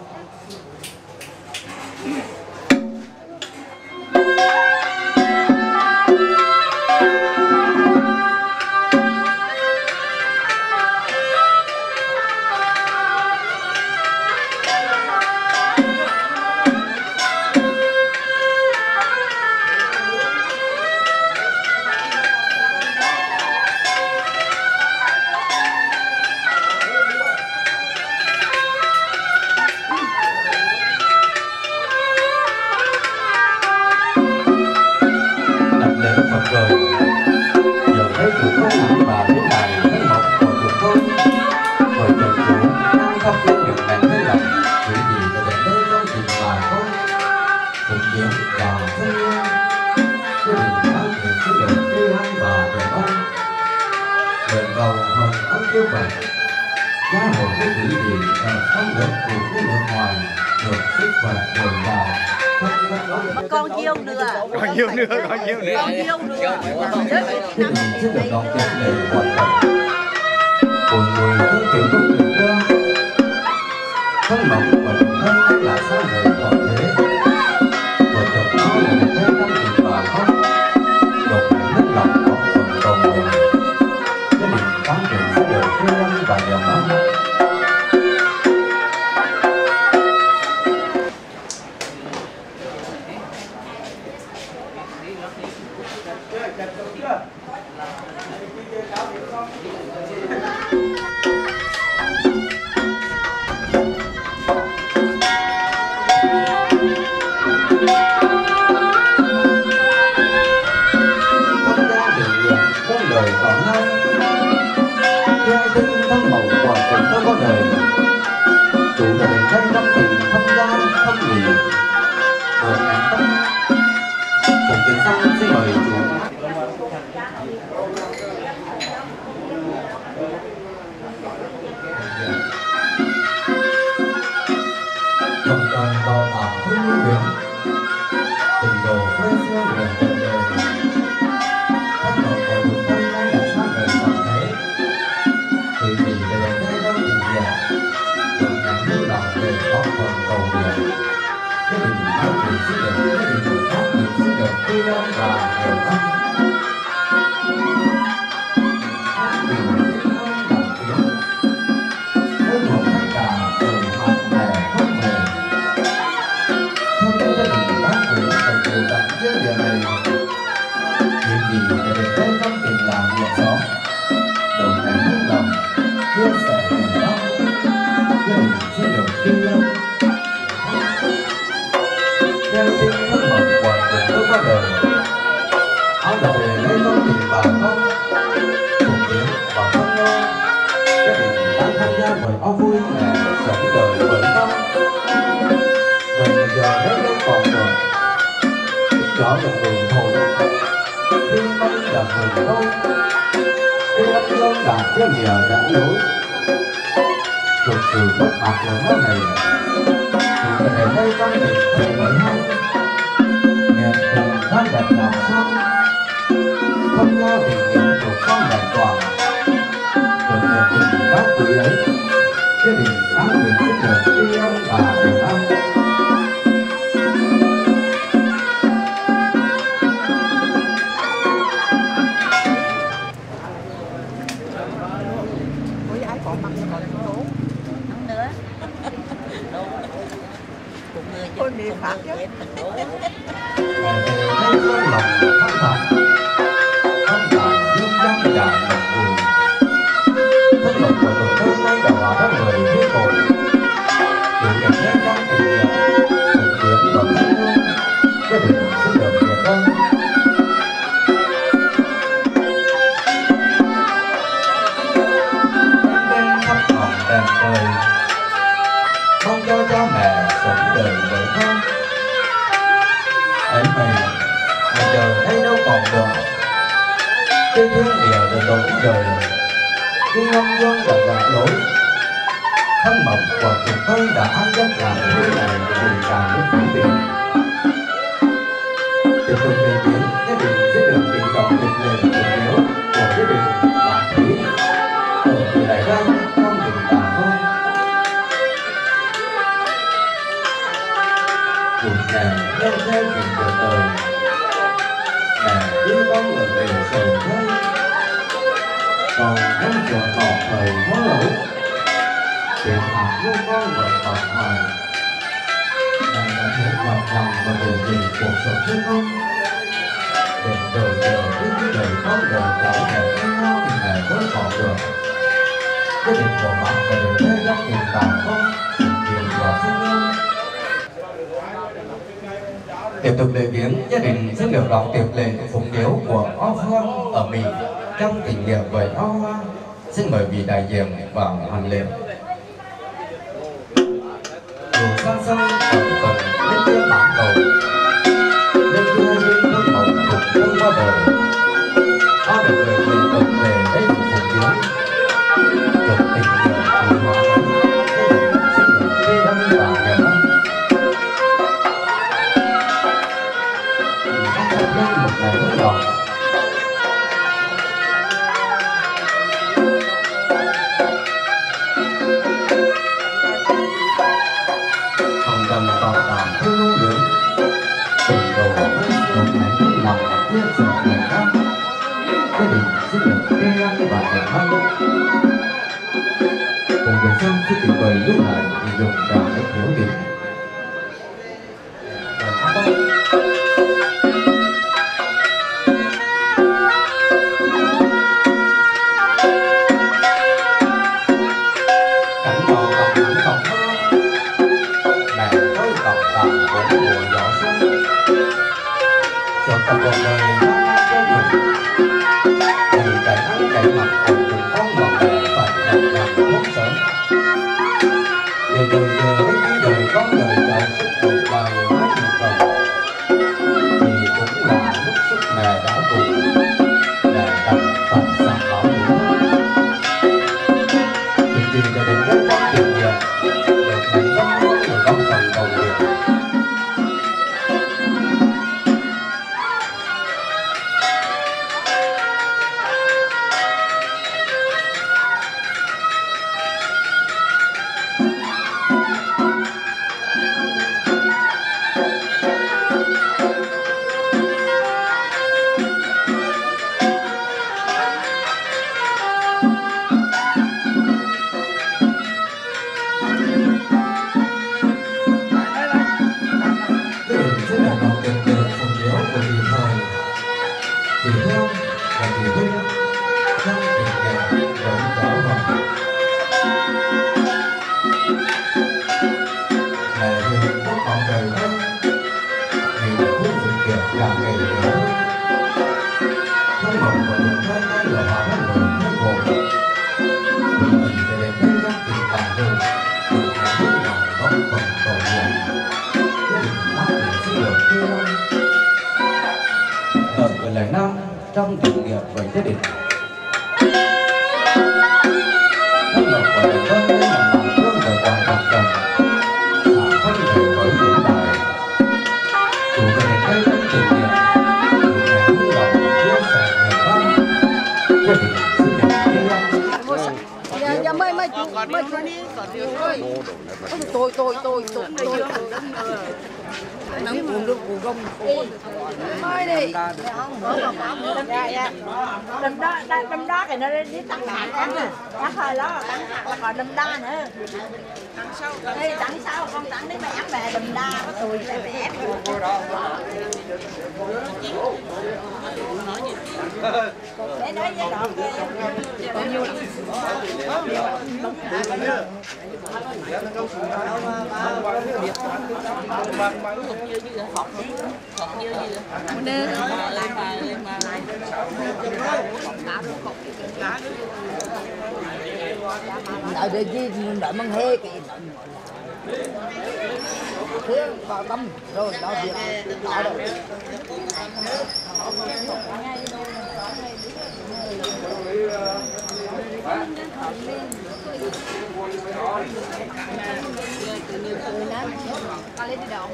Con yêu nữa, Còn nhiều nữa, còn nhiều nữa. con yêu nữa. Xin được đón tiếp lễ hoàn thành cùng người thân kiểu tốt được ra thân mộng và tình thân là xa rời toàn thế vợ chồng nó là một cái tâm tình bà con đồng nước lòng có phần cầu nguyện gia đình tăng trưởng sẽ được vui ăn và niềm ăn. Đời còn nay gia tinh thân mộng còn tình tôi có đời chủ đời đây tâm tình không gian không nghỉ một ngàn tâm cùng tình xong xin mời chủ đồng toàn đào tạo thương yêu nguyện tình đồ quê xưa nguyện tình đời thân mộng còn được tâm nay là xa rời toàn thế từ vì đời đây đâu tình dạ đồng ngàn hy vọng về có phần cầu nguyện gia đình áo quyền xin được gia đình áo quyền xin được quy ơn và hiểu ơn đó là người hồn khi mây là người đâu khi anh lâu đã chưa nhờ đã lối thực sự bất hạt là nó này thì để đây trong tình thì mới hay nghẹn tình khá đẹp làm sao không lo vì những của con đại toàn rồi nghẹn tình các quý ấy gia đình các người xin được tri ân và điều ăn. Con đi phạt chứ. Ngày về thấy phương lòng thăm thẳm, thăm thẳm dương dân đàn đồng buồn. Thức lòng của tuổi thơ nay đã hóa ra người phía cội. Chuyện đẹp nhất trong tình yêu, thực hiện và thân hương, gia đình xin được việt ơn. Đêm thắp ngọn đèn trời, mong cho cha mẹ sống đời với con. Ấy mày, mà giờ thấy đâu còn được. Cái thương địa được đổi trời, cái ngâm vương đã gạt lối. Thân mộng của chúng tôi đã ăn giấc làm thế này cùng cả nước phú biển. Tiếp tục về tiếng, gia đình sẽ được tìm đọc được lời của hiếu của gia đình Bạn Thúy ở từ Đại Giang trong tỉnh Tà Phong. Cùng nhà theo theo chuyện cuộc đời, mẹ đưa con ở về sầu thơi, còn không chọn bỏ thời khó lỗi. Chuyện học nuôi con vẫn học hoài. Mẹ đã thể lọc lòng và điều chỉnh cuộc sống với con. Để rồi giờ với cái đời con đời cháu mẹ với nhau thì mẹ mới còn được. Cái định của bạn và điều thế góc tình cảm con, chuyện của thân nhân. Tiếp tục lễ viếng, gia đình sẽ được đọc tiệc lễ phụng điếu của Ó Phương ở Mỹ trong tình nghĩa với Ó Hoa. Xin mời vị đại diện vào hành lễ. Dù sang sông tận tận lên tiếng bản cầu, lên khi hai bên thương mộng cùng thương qua đời. Ó được người về tận về đây một phụng điếu, được tình nghĩa từ hóa ấy, gia đình xin được tê âm và nghèo ân. Lên một ngày mới đỏ, hồng đầm tỏ tạm thương nô lưỡng, tình đầu một ngày mới lòng chia sẻ người khác. Gia đình xin được kê ăn và hẹn ăn. Cùng người dân xin tuyệt vời lúc lại thì dùng cả cái thiếu tình. Cuộc đời nó đã có mình, vì cái áo cái mặt của chúng con ngọt ngào phải đặt làm thuốc sớm. Điều đời giờ với cái đời con đời giàu sức đủ bài hát một vòng, thì cũng là lúc sức mẹ đã cùng để đặt phật sẵn bảo đủ. Thì vì gia đình rất có tiền nghiệp, được đánh góp nước của góp phần cầu nguyện. Lời Nam trong tình nghĩa với gia đình. Thân lộc của đời con nên là bản thương đời toàn học trần, xả thân về với hiện tại. Chủ về đến đây trong tình nghĩa, chủ về hương lòng chia sẻ người con. Gia đình xin được chia nhau. Dạ, dạ mấy mấy chú, mấy chú đi, tôi tôi tôi tôi tôi Nắng cuồng nước cuồng gông. Thôi đi. Dạ dạ. Đâm đó, đâm đó thì nó đi tăng hạt ăn à. Chắc hơi đó là tăng hạt là còn đâm đa nữa. Đi tặng sau con tặng đến mẹ ấm mẹ đùm đa có tùi mẹ mẹ ép để nói với đọt bao nhiêu đợi để chi đợi mang hê kì thế vào tâm rồi đó việc đó rồi con lên đi đậu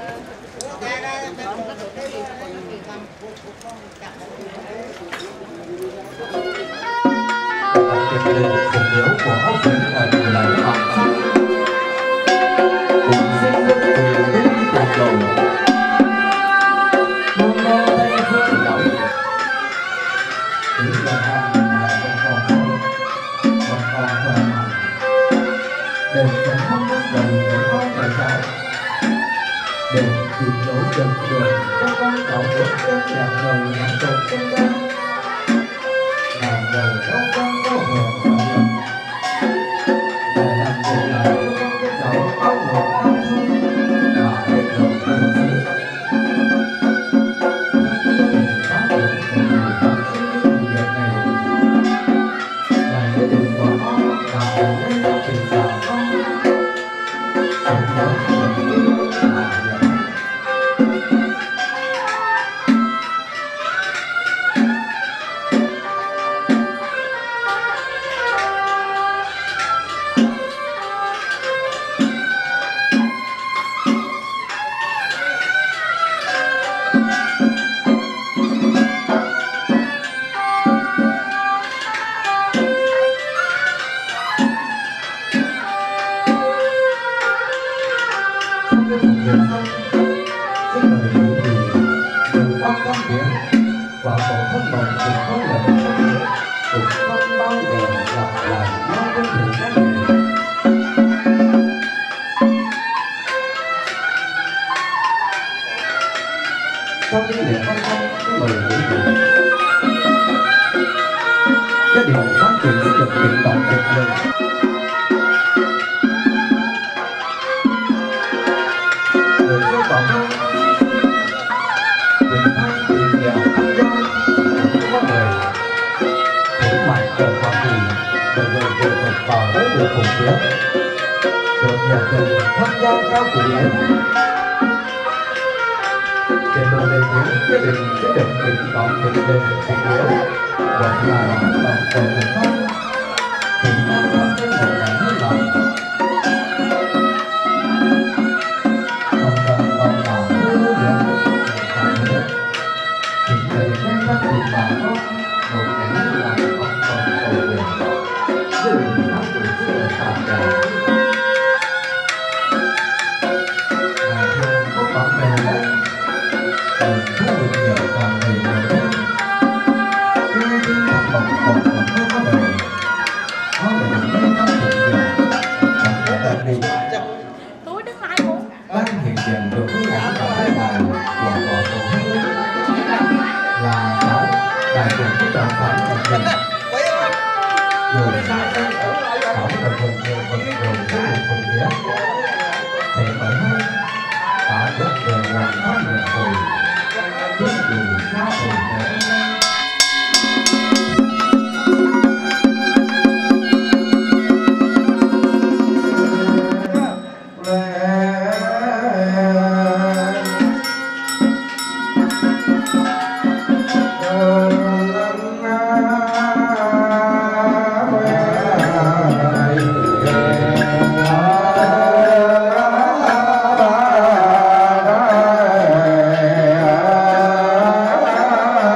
Trên đây phần điếu của ốc vĩnh ở người lại hoàng sắc cùng xin nước quyền đến cùng đầu muôn mơ thấy phương đậu chỉ là hàng là con con con con khỏe mạnh đừng chẳng không mất đời để con đời cháu đừng tìm lối dần đường cho con cậu bước đến đẹp đời nắng trộn trên đất ngàn đời đâu con có hồn và niềm để làm việc này con cái cháu có một năm xuân và hết lòng thân xứ các được một người con sinh những việc này là để đừng có con và đừng lên tình cảm con sống nhớ tình yêu là việc Ah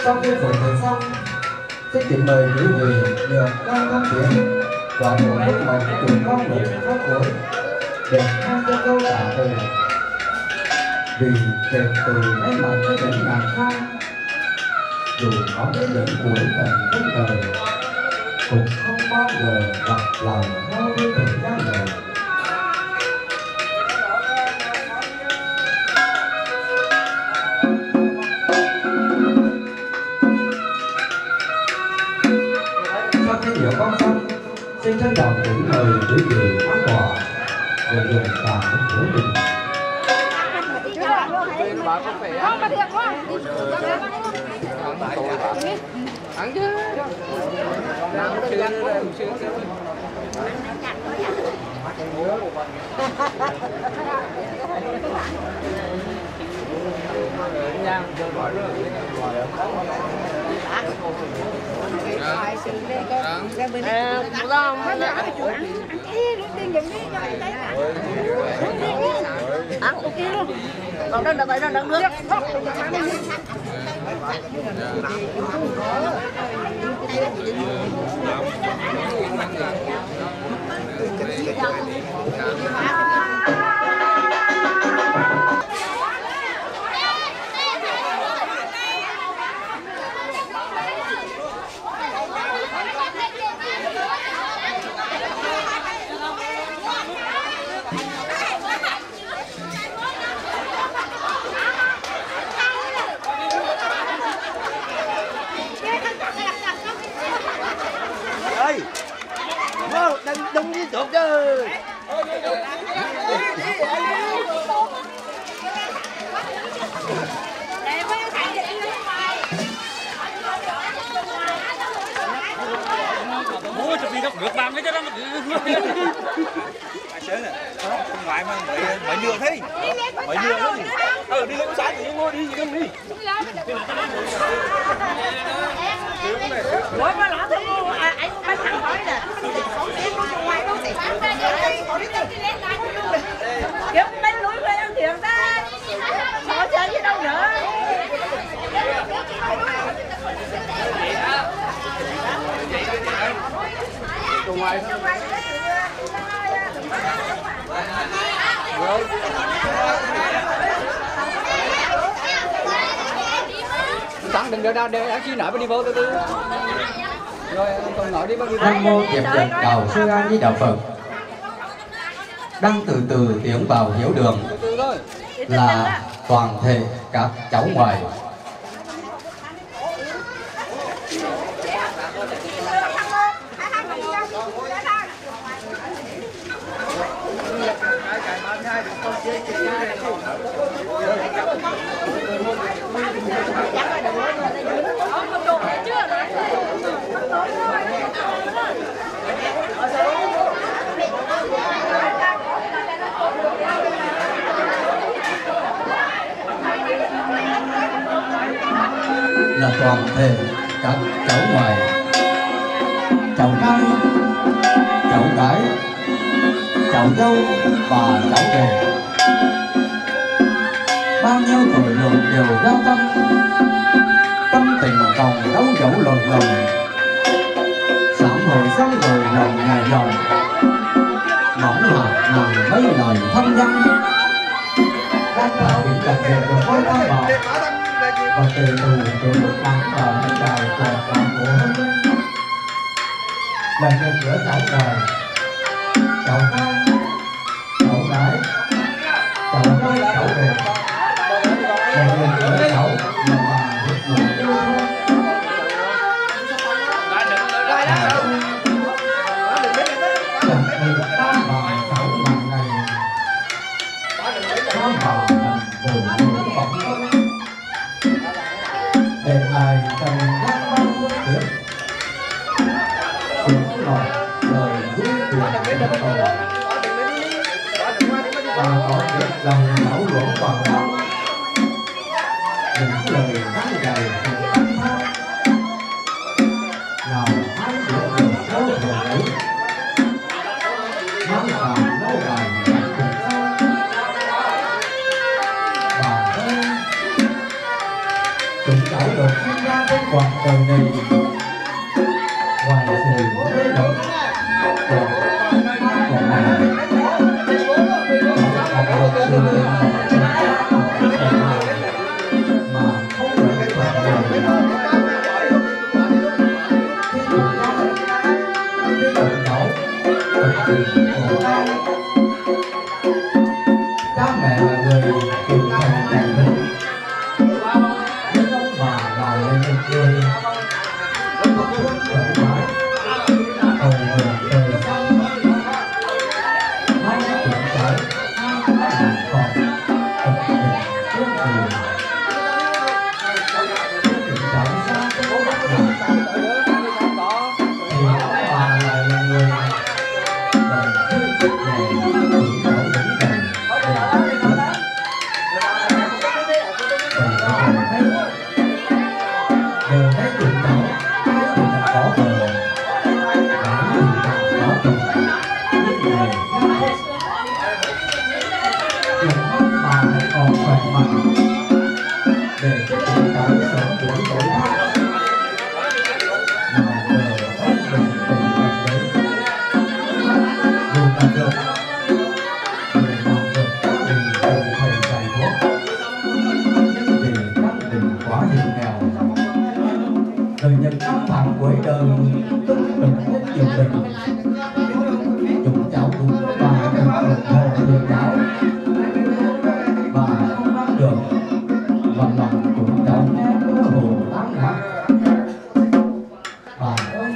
Sau khi phụ thực xong, xin kính mời quý vị được đang phát triển và một bước một cùng con một phát cuối để tham gia câu trả từ vì kể từ mấy mặt đến ngàn sang dù có đến đến cuối tận tất đời cũng không bao giờ gặp lòng nhau với thời gian này. Sau khi hiểu con xong, xin trân trọng kính mời quý vị món quà để dùng tạm của mình. Không mà thiệt quá. Ăn chứ. Ăn ok luôn. Còn đơn đợt đơn đợt nước. Ơi, đừng đừng đi chuột chứ. Mua chụp đi đâu ngược bàn cái chứ đó mà sớm nè, không ngoại mà mày nhựa thế, mày nhựa thế, ờ đi lên sáng thì mua đi gì không đi. Ủa mà lỡ thương anh bác thằng hỏi nè. Kiếm bánh núi về ăn tiền ta. Bỏ chơi với đâu nữa. Sẵn đừng đợi ra để ăn chi nợ đi vô từ từ. Rồi còn ngồi đi bác đi. Nam mô Diệp Trần Đạo Sư A Di Đà Phật. Đang từ từ tiến vào hiểu đường là toàn thể các cháu ngoại. Là toàn thể các cháu ngoại, cháu trai, cháu gái, cháu dâu và cháu rể. Bao nhiêu tuổi lượng đều giao tâm, tâm tình vòng đấu dấu lồng lồng, sám hồi xong rồi lòng nhà dòng, mỏng hạt nàng mấy lời thâm danh. Đang tạo việc đặc biệt được với ta bảo và từ từ từ lúc nắng và những đài của làm của hơn lần lượt giữa cháu đời, cháu trai, cháu gái, cháu trai, cháu rể, lần lượt giữa cháu là bà hết người yêu thương. Chẳng từ ta bà cháu hàng ngày, ta bà nằm bồi bồi bóng thân. Để lại tầm giác văn tiếp cũng là lời vui tuyệt nhất cầu và có biết lòng thảo luận bằng nhau những lời nói dày của anh thao nào hai đứa người lâu rồi ấy mang tạm lâu dài chẳng được sao bà ơi chúng cháu được sinh ra bên quạt trời này ngoài sự thế động còn còn này một sự mà không phải cái quạt này cha mẹ là người trưởng thành đại thức nhưng ông bà là người người thoải mái cầu vượt đời sống mong tưởng trái làm còn thật tình trước người tưởng trái xa thì ông bà lại là người đời thức này tưởng cháu đứng này giờ thấy tụi cháu thì đã có bờ đã thì đã có chồng biết nghề chuyện ông bà hãy còn khỏe mạnh để cho tụi cháu sớm tuổi tuổi khác nào giờ ông mình tình gần đấy dù đạt được người nào được các đình cùng thầy dạy thuốc nhưng vì các đình quá hiền nghèo đời nhân các tháng cuối đời tức đừng hết nhiều tình chúng cháu cũng bà cần ủng hộ thầy cháu bà không mang được và lòng chúng cháu hồ tán lạc bà ơi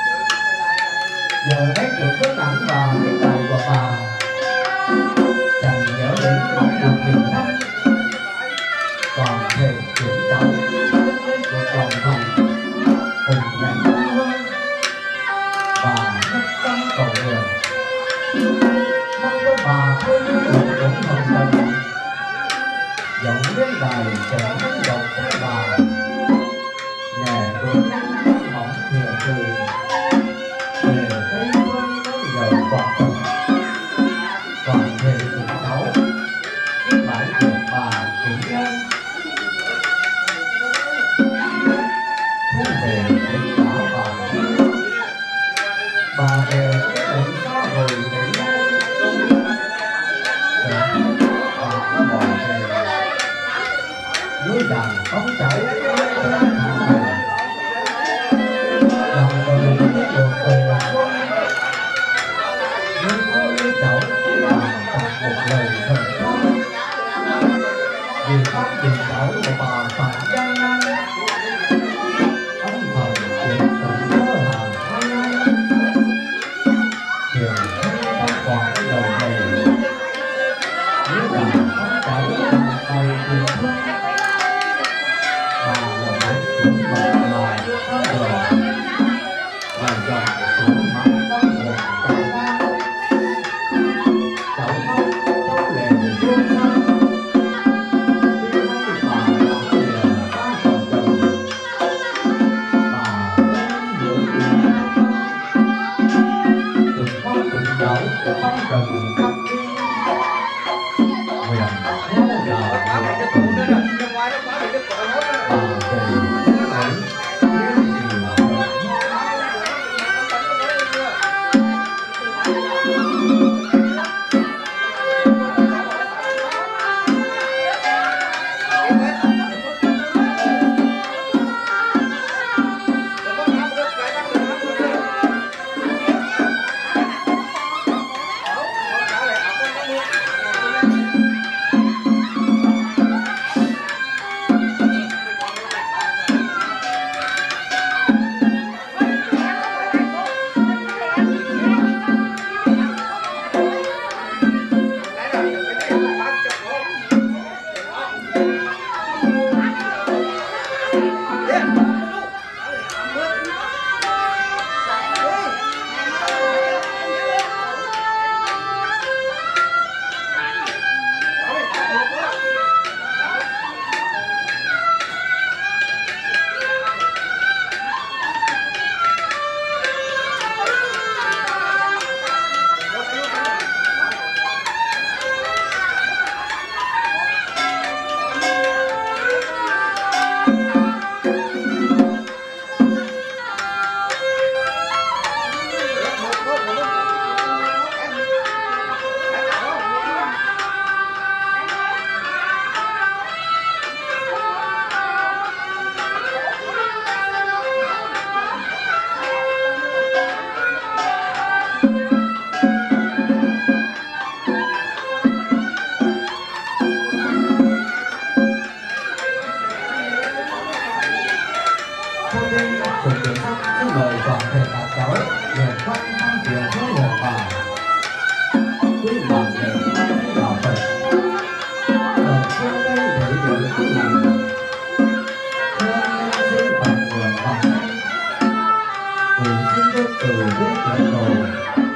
giờ thấy được cái cảnh bà cái tài của bà chẳng nhớ đến mong được tình thân còn thầy chúng cháu của lòng thành hùng mạnh hơn bà nhất tâm cầu nguyện mong cho bà thôi được đúng hồng tâm giọng lên đài trở nên giọng với bà nhẹ cũng mỏng thừa cười về thấy phương nói giờ quả thật còn thầy chúng cháu cái bãi của bà cũng nhanh thu về đến cả bà bà về cái tỉnh xa rồi để để bà có bỏ về núi đàn bóng cháu lòng đời biết được về là quân nhưng con nuôi cháu bà tặng một lời thờ con vì con tình cháu của bà phải gian nan âm thầm chuyện tận mơ hàng hai năm thiền thân không còn đầu này nếu đàn con cháu tay thiền thương bà là một Sau khi thực hiện xong, xin mời toàn thể các cháu về quan tham dự với người bà. Quý bà mẹ quý đạo Phật ở sau đây để giữ an lành. Thưa xin Phật vườn Phật vì xin đức từ biết lợi đồ.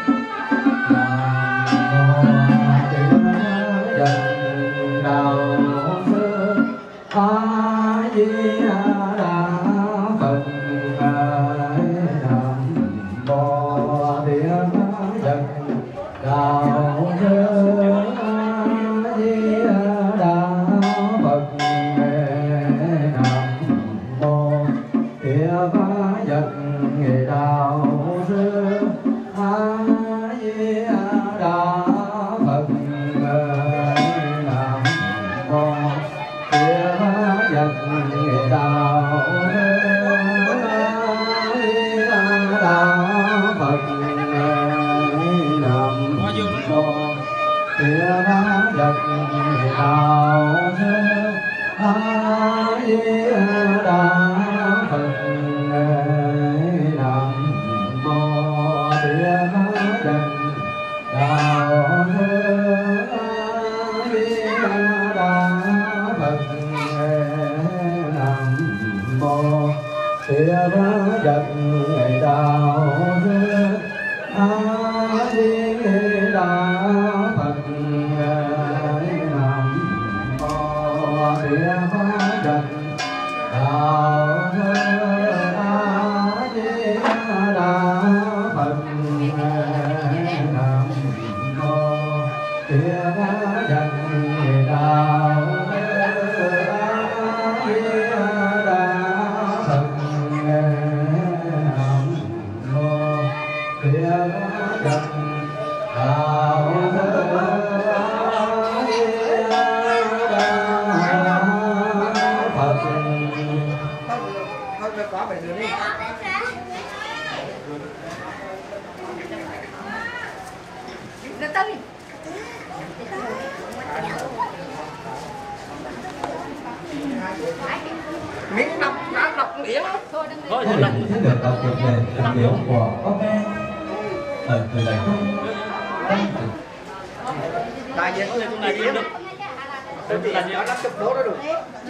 Miếng đọc, đã đọc miệng thôi. Thôi thì là thế được đọc được về tình biểu của con em ở từ này không đại diện của này đi được. Đại diện nó chụp bố đó được.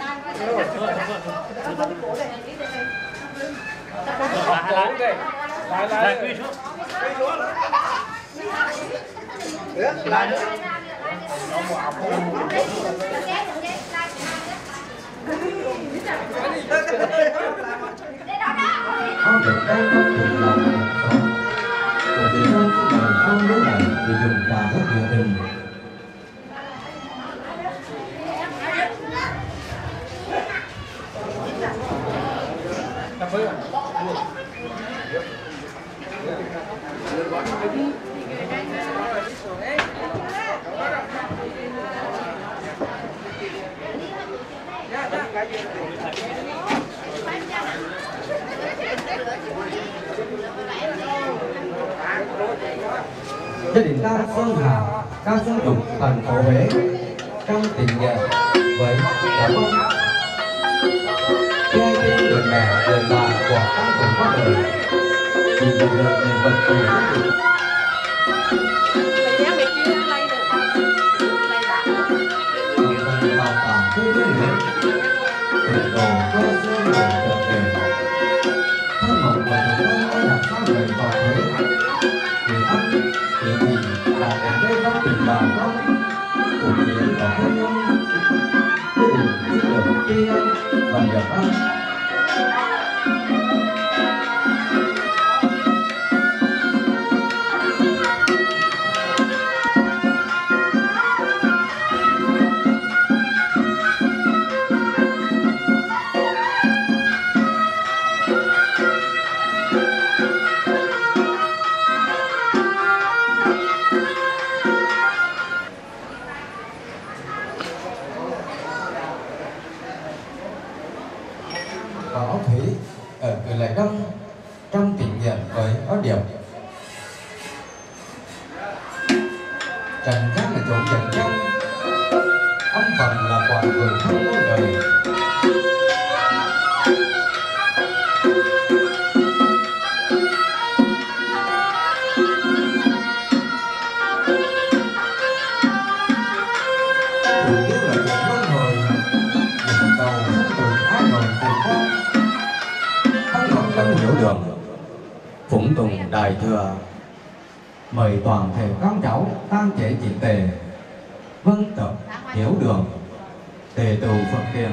Lại lại lại quy xuống. Lại nữa. con được tay không được làm được sống của người dân xin mời con lứa này để dùng trà rất nhiệt tình. Gia đình ca Sơn Hà, ca Sơn Trục, thành phố Huế trong tình nghĩa với cảm ơn khi tin người mẹ người bà của các cùng qua đời vì một lời niềm vật của các vị. Vào tảng khu liên hệ từ đồ cơ dương người trở về thân mộng và chúng ta đã sao người vào Huế vì ăn vì gì là để gây ra tình bà con của những có thân nhân gia đình xin được tri ân và nhập ăn. Và áo thủy ở cửa lại đông trong tình nguyện với áo điệp. Trần giác là chỗ dành trong âm phần là quả người không có đời. đường, phụng tùng đại thừa, mời toàn thể con cháu tăng chế chỉnh tề, vâng tập hiếu đường, tề tù Phật tiền.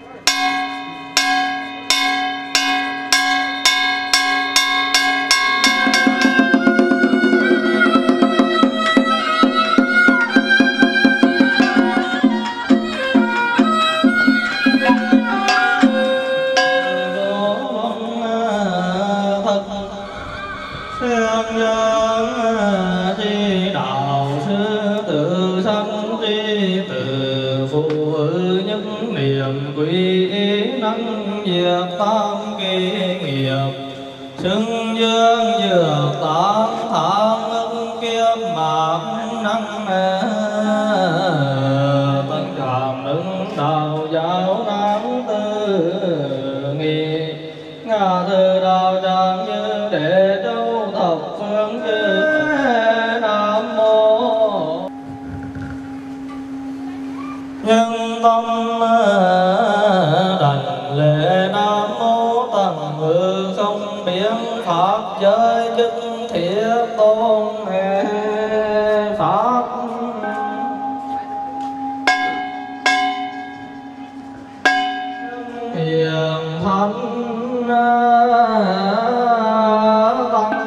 Xưng dương dược tán thang ưng kiếp mạc năng tân tràm đứng đạo giáo nam tư nghi ngà thư đạo tràng như đệ châu thập phương chư nam mô nhân tâm đảnh lễ nam mô tầng hư không biến pháp giới chức thiết tôn hệ pháp hiền thánh tăng.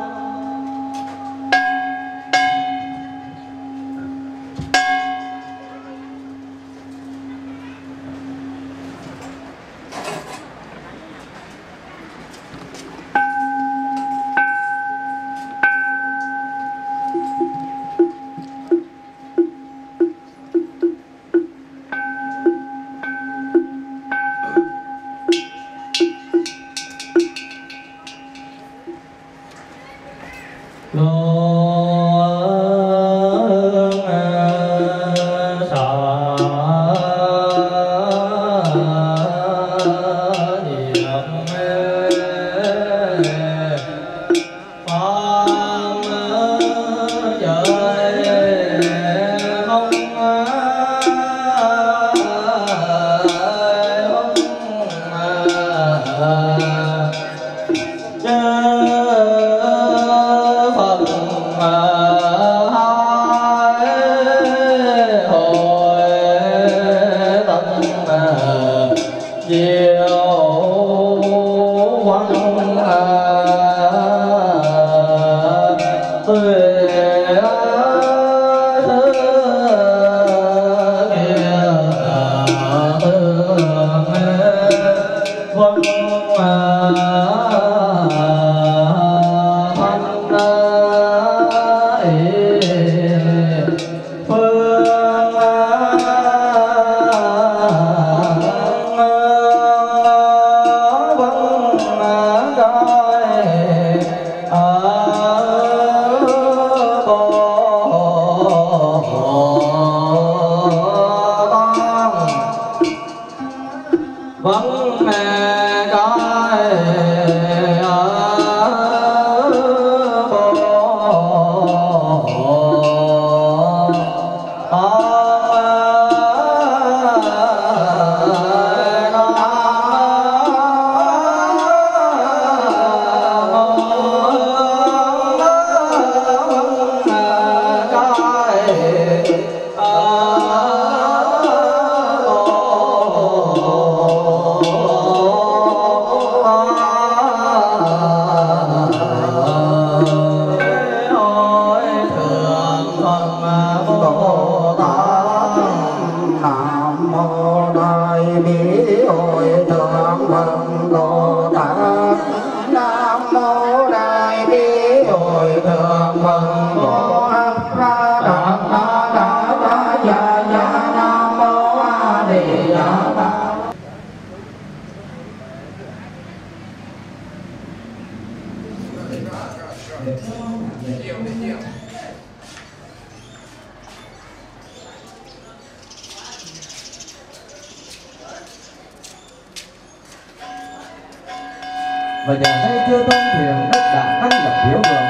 Và giờ đây chưa tôn thiền đất đã tăng nhập hiếu đường,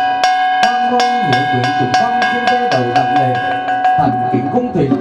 quan môn hiệu quyện trùng con trên cây đầu đặng lề thành kiện cung thuyền.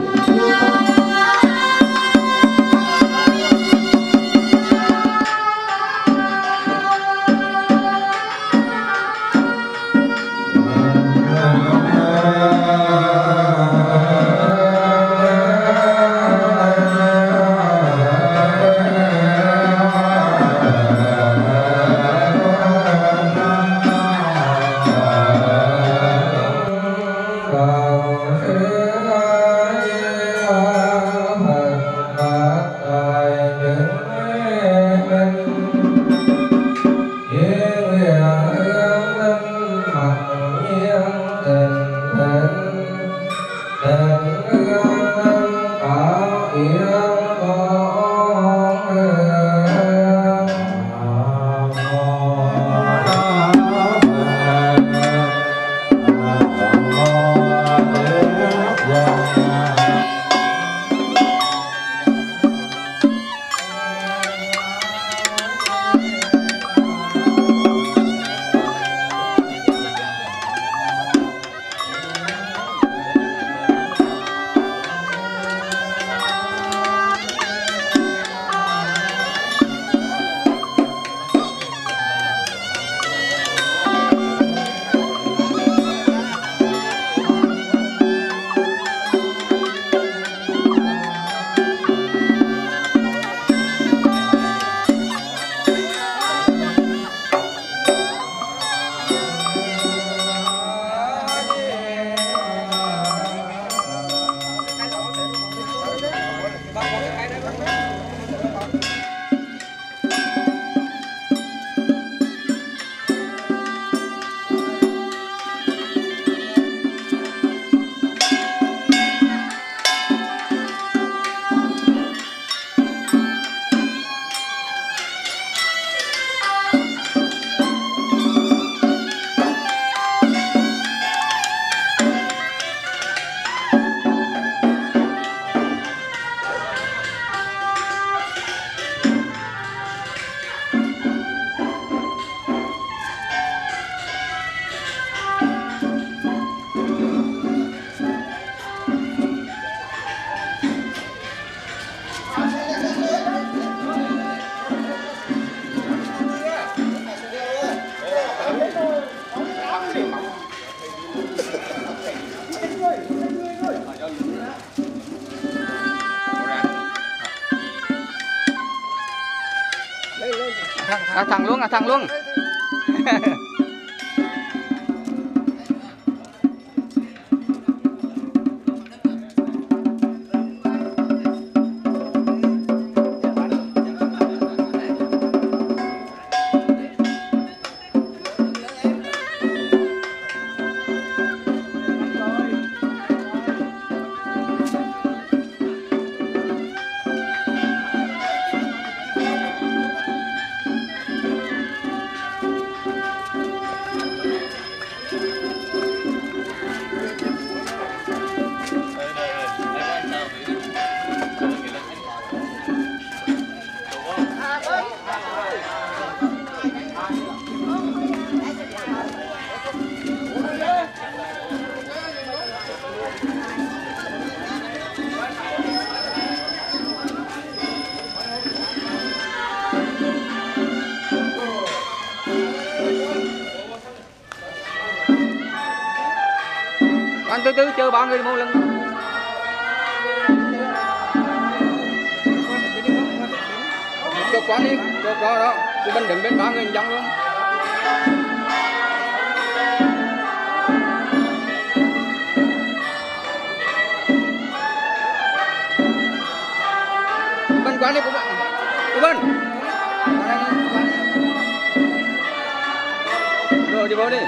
À, thằng luôn à thằng luôn. Anh từ từ chờ ba người một lần. Chụp quán đi, chụp đó đó, thì bên đứng bên ba người dòng luôn. Bên quán đi, của bên. Rồi đi vô đi.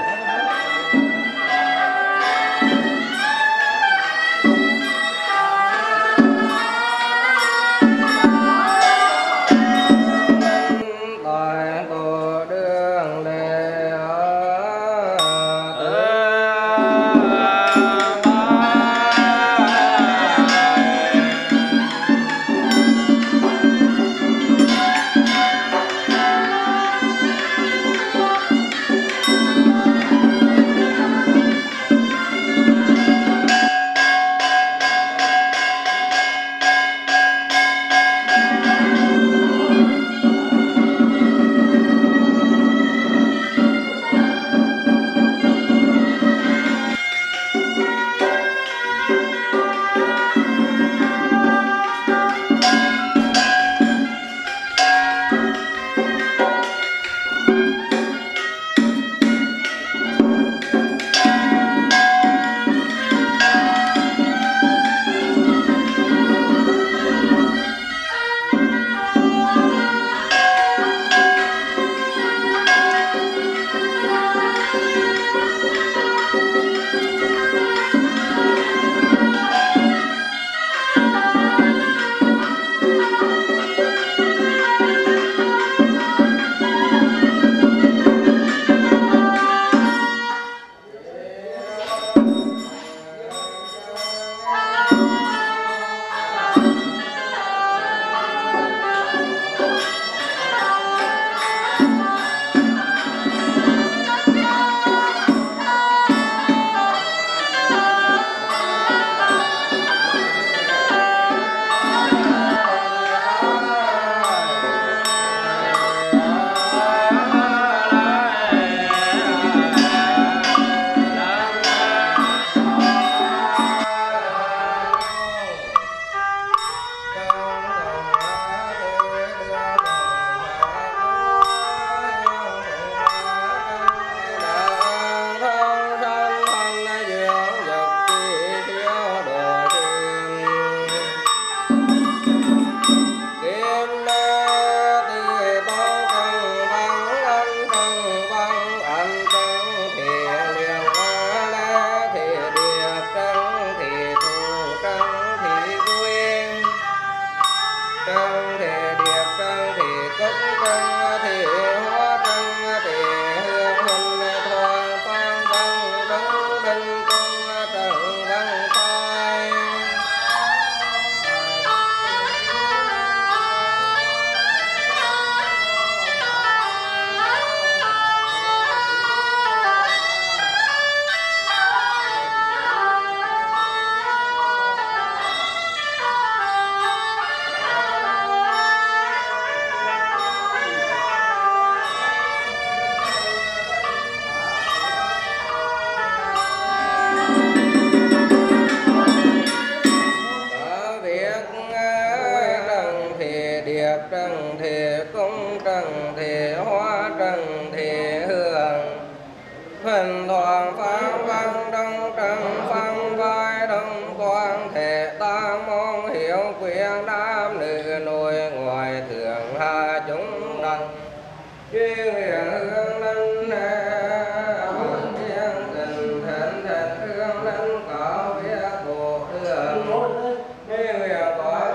trần thì cung trần thì hoa trần thì hương hình thoảng phán văn đông trần văn vai đông toàn thể tam môn hiểu quyền nam nữ nội ngoài thượng hạ chúng đăng chuyên huyền hương linh hôn thiên tình thần thần hương linh có biết bộ thường chuyên huyền cõi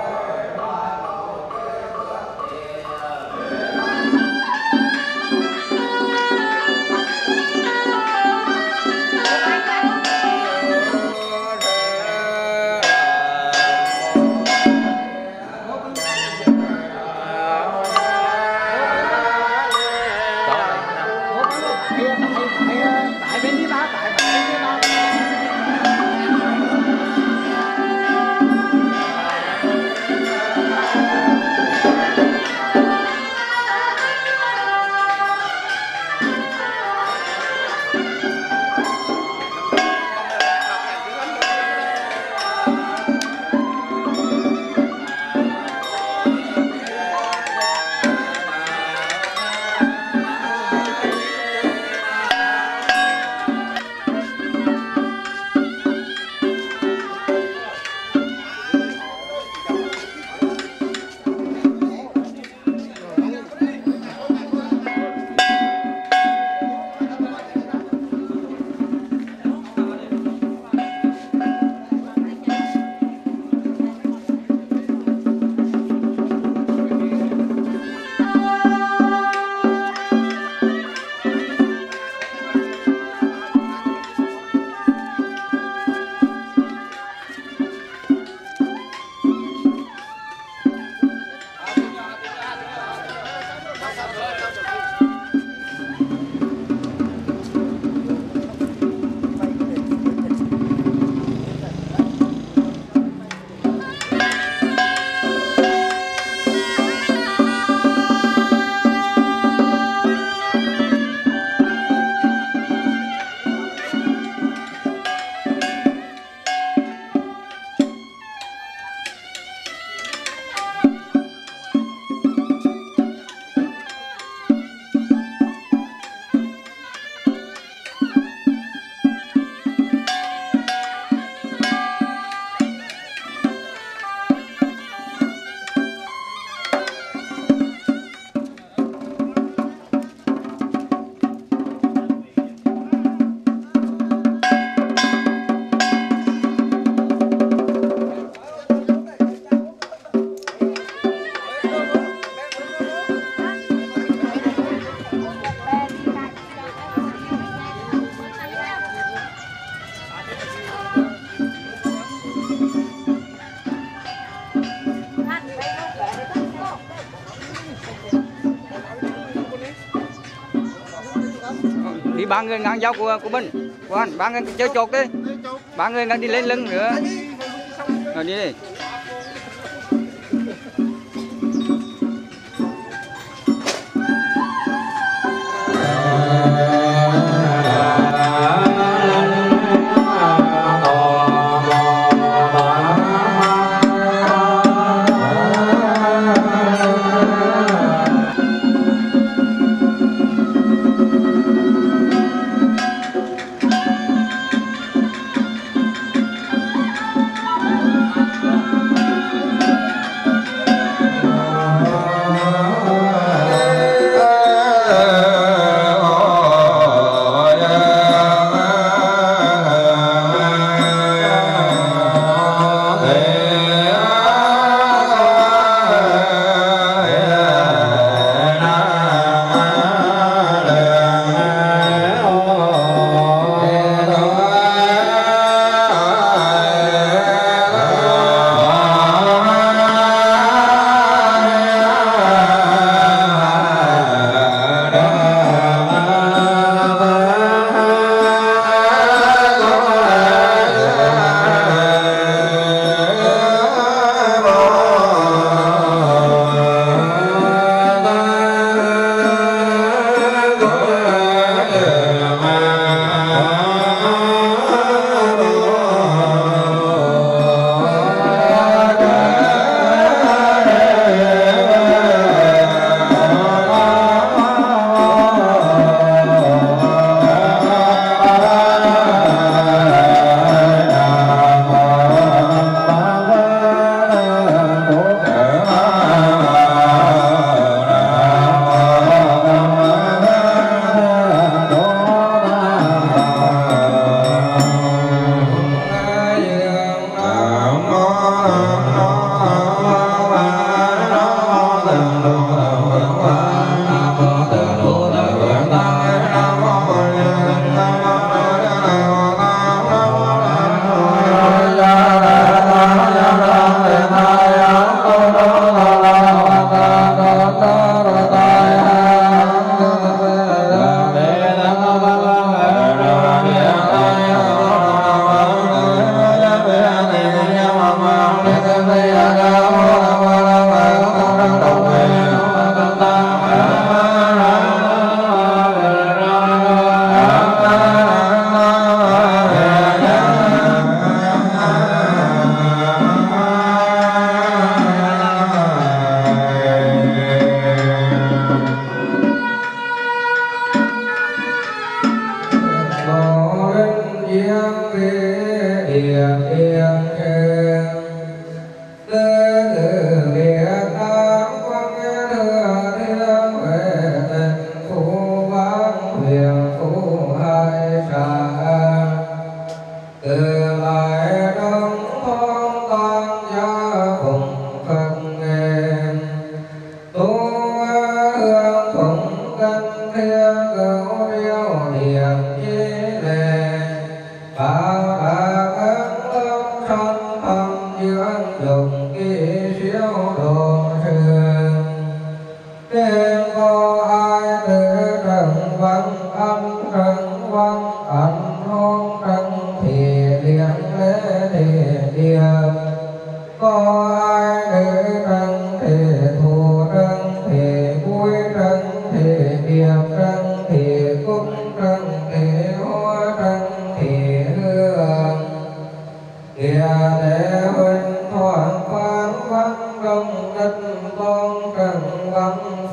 đi ba người ngang dao của của mình của anh ba người chơi chột đi ba người ngang đi lên lưng nữa rồi đi đi. Hãy subscribe cho kênh Ghiền Mì Gõ để không bỏ lỡ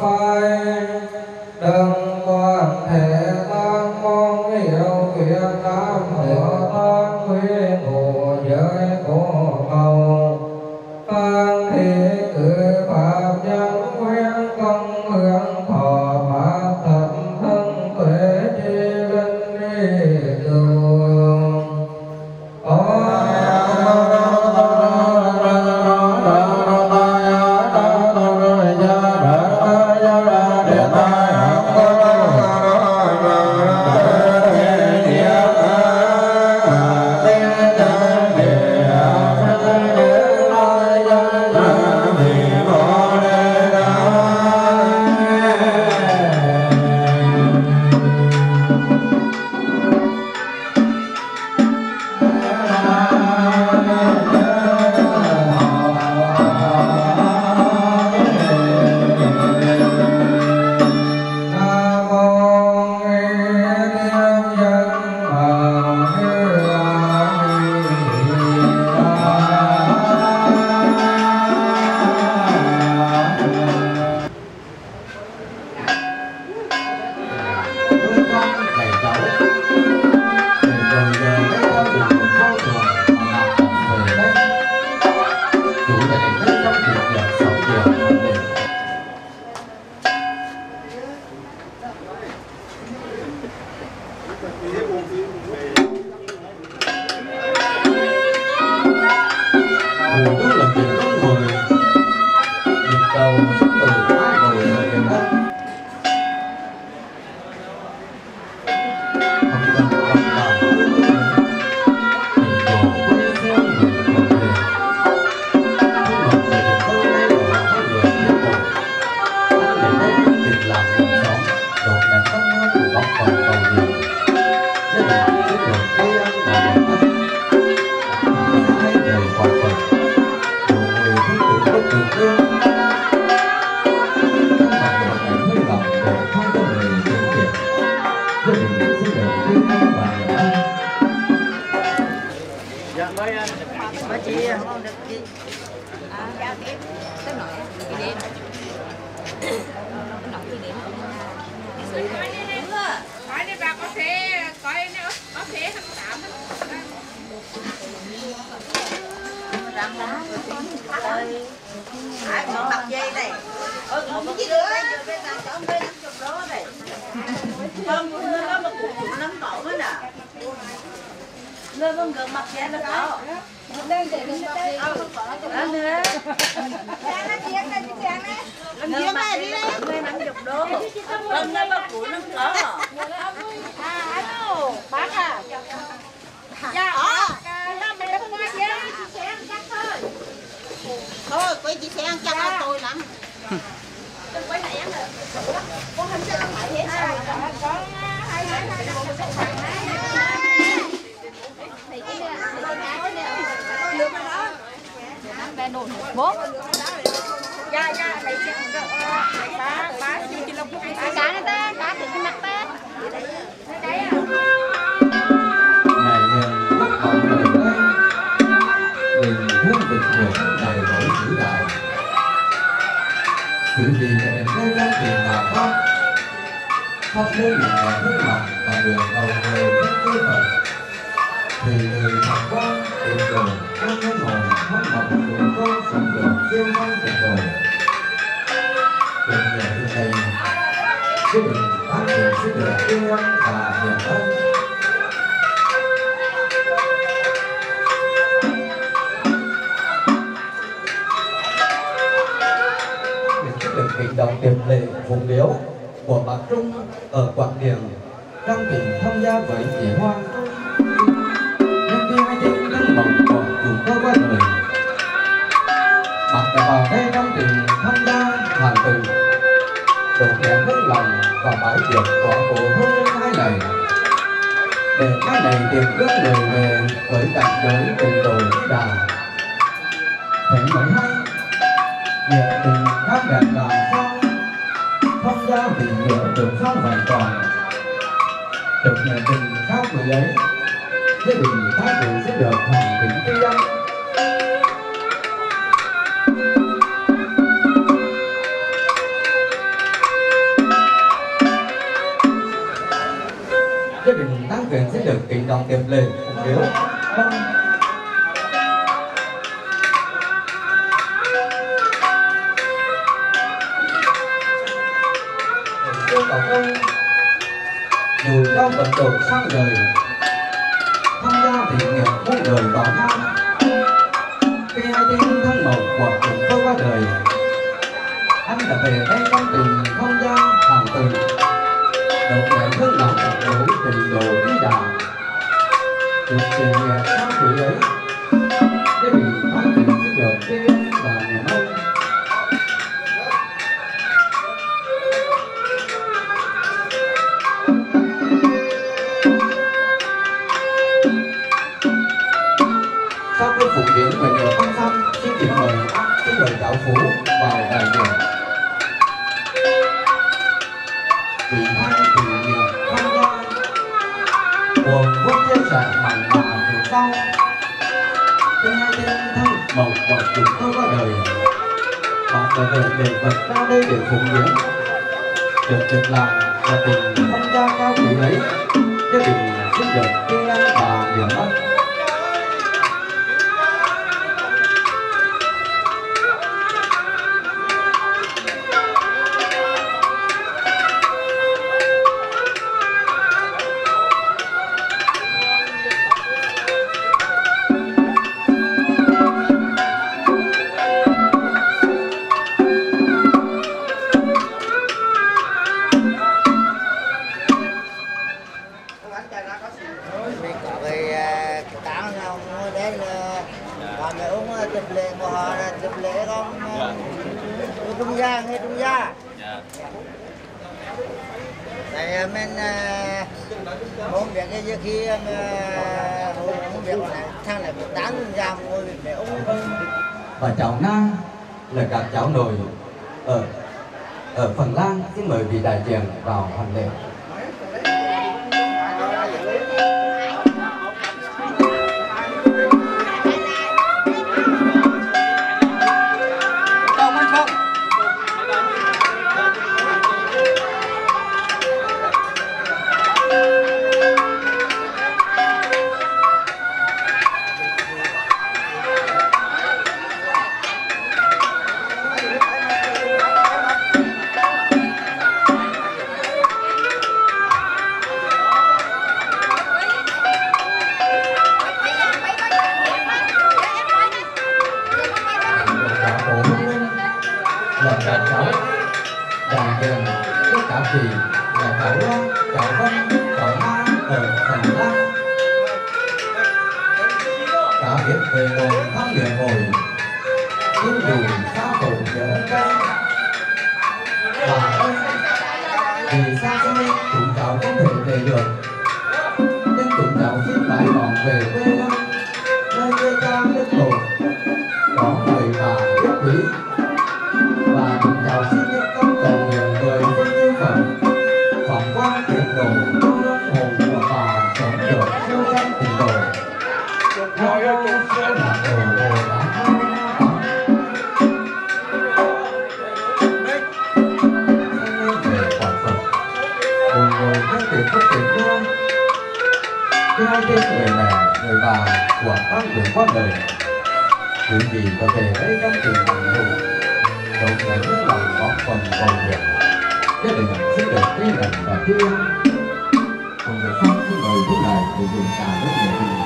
phai đừng toàn thể tan mong hiểu tuyệt nam hữu tan quy ngụ giới của cầu tan thị cử pháp nhân nguyên công hưởng thọ pháp thật thân tuệ tri linh đi đường lên con gần mặt vậy là có lên để lên đây lên nữa sang nó chiên đây chiên đấy lên chiên này đi đấy lên năm chục đô lên lên bao củi nó có à alo bác à dạ ờ năm mình không qua chứ chị sẽ ăn chắc thôi thôi quay chị sẽ ăn chắc hơn tôi lắm đừng quay lại ăn được con không sẽ phải hết sao có hai hai hai bố dạ dạ lấy chiếc ba ba chiếc chiếc lông cá này ta cá thì cái mặt ta cái à ngày đêm bất vọng đời đây mình muốn được được đầy đổi vĩ đại cử gì để đến đây đang tìm bà con khắp nơi những ngày nước lòng và đường đầu người đến cơ phật thì người thật quan tìm đường trong cái hồn không mộng đường con sẵn đường siêu văn tình đồ đừng nhờ như này chứ đừng phát hiện sự được yêu ân và hiền ân được hành động điệp lệ phụng điếu của bà Trung ở Quảng Điền trong tình tham gia với chị Hoa nhân viên hai tiếng đang mộng của chủ cơ qua đời mặc cả vào đây trong tình tham gia hoàn từ đổ kẻ hết lòng và bãi việc của cổ hơn hai này để hai này tìm ước người về với cảnh giới tình đồ đào thấy mới hay nhiệt tình khác đẹp làm sao không giao tình nghĩa được sao vài còn được nhà tình khác người ấy gia đình khác người sẽ được hoàn tính tuy anh gia đình Tán Quyền sẽ được kiện đồng kịp lên biểu mong cảm ơn dù trong vận động sang đời tham gia tình nguyện muôn đời vào nhau khi hai tiếng thân màu quả cùng tôi qua đời anh đã về đây trong tình không gian hàng từ đột nhẹ thương lòng nỗi tình đồ đi đà được tình nguyện sang tuổi ấy để bị phát tình sức được kia và niềm ơn. Sau khi phụ diễn về nhờ phong xong, xin kính mời xin mời đạo phủ vào đại điện. Vị thanh thì nhiều tham gia, buồn vui chia sẻ mặn mà từ sau. Khi hai tên thân màu quả chúng tôi qua đời, và đời đời để vật ra đây để phụ diễn. Được việc làm và tình tham gia cao quý ấy, gia đình xin được kinh ăn và niềm ân. Trung gia nghe Trung gia này mình muốn việc cái giờ khi muốn việc này thằng này một tán ra ngồi để ông và cháu Na là các cháu nội ở ở Phần Lan xin mời vị đại diện vào hành lễ. Là cả cháu đàn kèn tất cả kỳ là cháu Loan, cháu Vân, cháu Na ở Phần Lan cả biết về ngồi thăm địa ngồi nhưng dù xa tổ giờ ân cây và ơi vì xa xôi chúng cháu không thể về được nhưng chúng cháu xin mãi mòn về quê hương nơi quê cha đất tổ có người bà biết quý và chúng cháu xin những công cầu nguyện người với như phẩm phỏng qua tiền đồ hương hồn của bà sống được siêu danh tình đồ ngôi ô siêu là đồ hồ đá về quảng Phật ngồi ngồi các tiền quốc tiền hương khi hai tên người mẹ người bà của các người qua đời những gì có thể thấy trong tình bằng hữu đồng thời với lòng góp phần cầu nguyện gia đình xin được đi lần và thi ân cùng người phong xin mời lúc này để dùng trà với người tình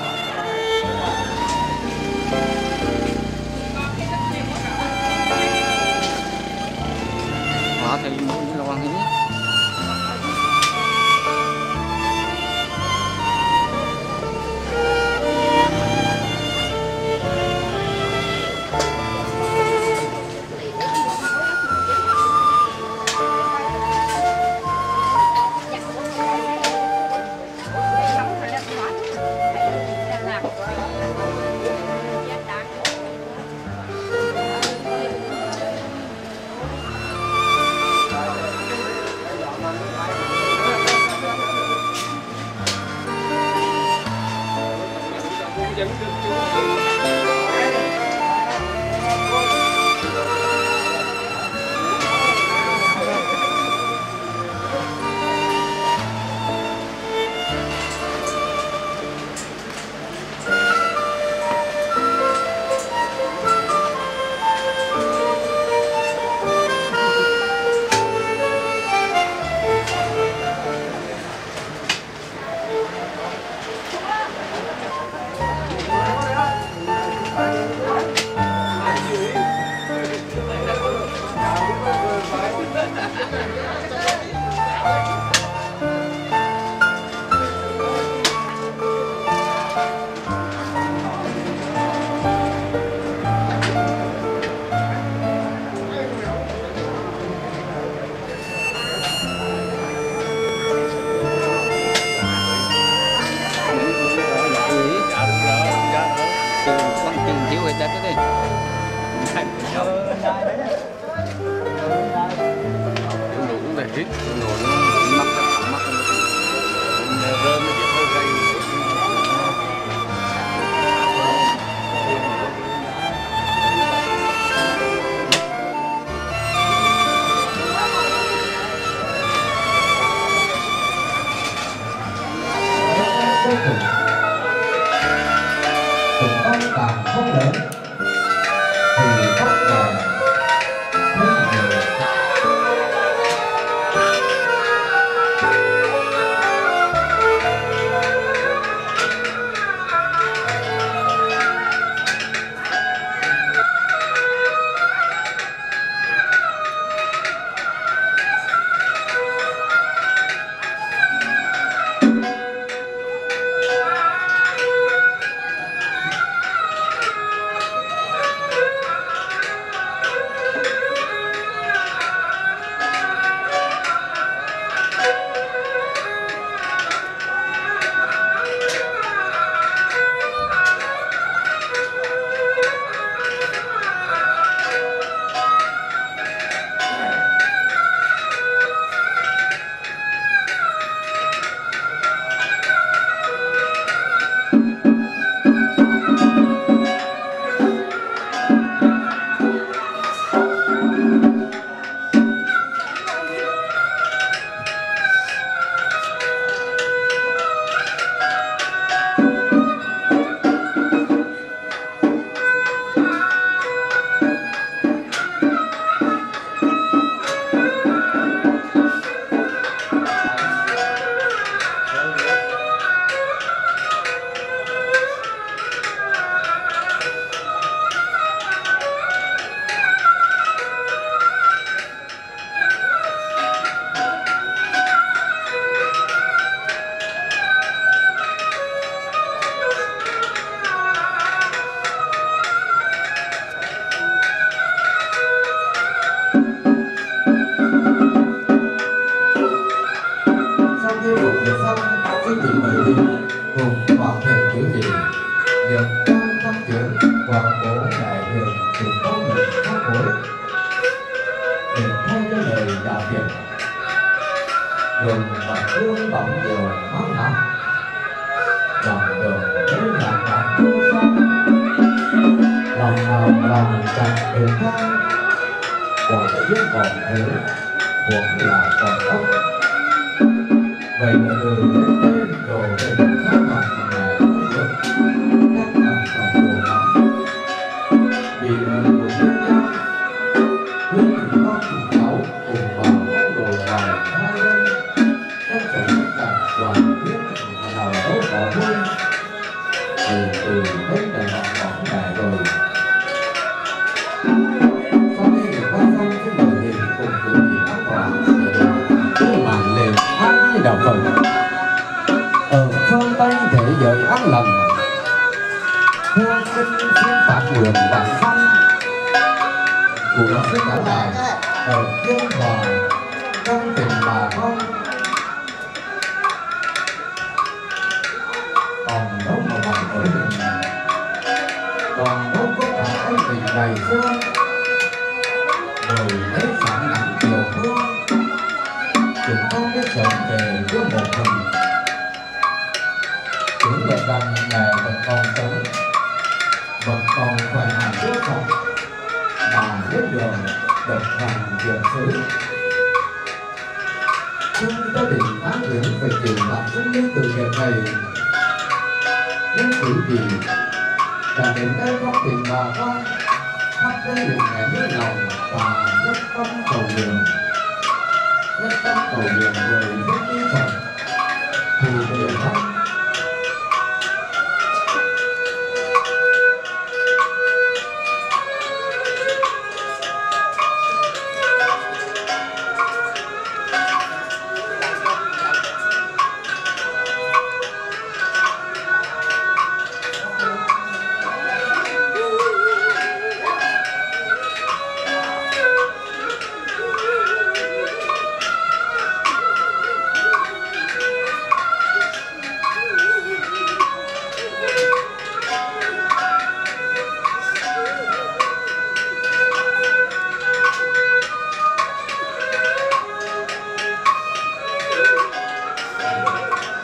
hóa thì muốn lo nghĩ Cũng để hít, nó mắc mắc mắc rơm nó chỉ hơi gây. cuối cùng cùng con càng không lớn thì bắt đầu thấy nhiều.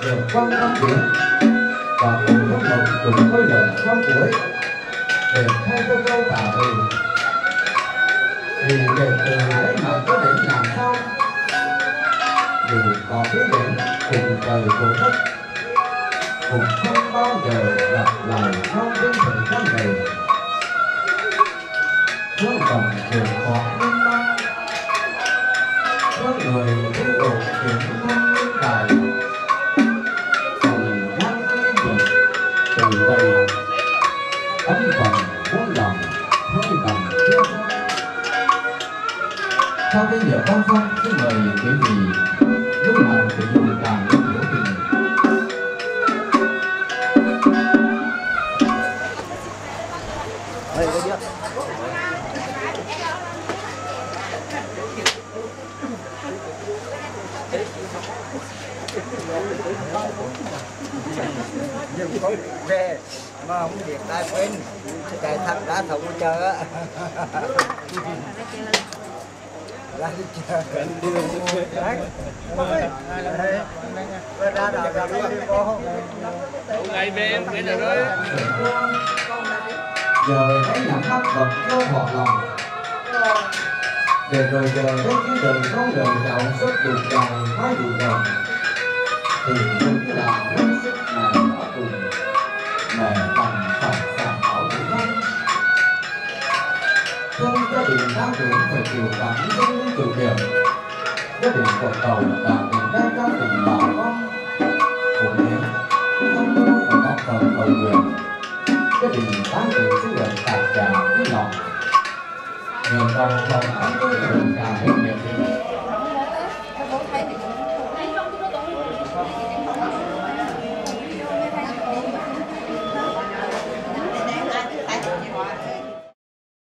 được quan tâm biển và cùng lúc một cùng với lần con tuổi để thay cho câu tạ từ vì để từ đấy mà có thể làm sao dù có biết đến cùng trời cùng đất cùng không bao giờ gặp lại trong những thời gian này hướng đồng trường khó mênh mang có người biết độ chuyển thân nhân tài cùng quan quy định từ đây ấm vòng muôn lòng hơi cầm thiên sau cái giờ văn phong xin mời quý vị lúc nào thì dùng càng lúc biểu tình Hey, cái gì? Nhưng có về mà không việc ai quên chạy thẳng đã thủng chờ á. Ra đi chờ. Ra đào ra đi cô. Ngày về em biết rồi đó. giờ thấy nhắm mắt vật vô hoạt lòng để rồi giờ đến cái đời con đời giàu sức được dài mái đủ đồng thì đúng là hết sức mẹ đã cùng mẹ bằng phật sản bảo của thân thân gia đình đáng tưởng phải chịu cảm giống như chịu điểm gia đình cuộc cầu đã tìm ra gia đình bà con của mình không đâu phải góp phần cầu nguyện gia đình bán được số lượng tạp trà với lòng người còn còn ăn với lượng trà hết nghiệp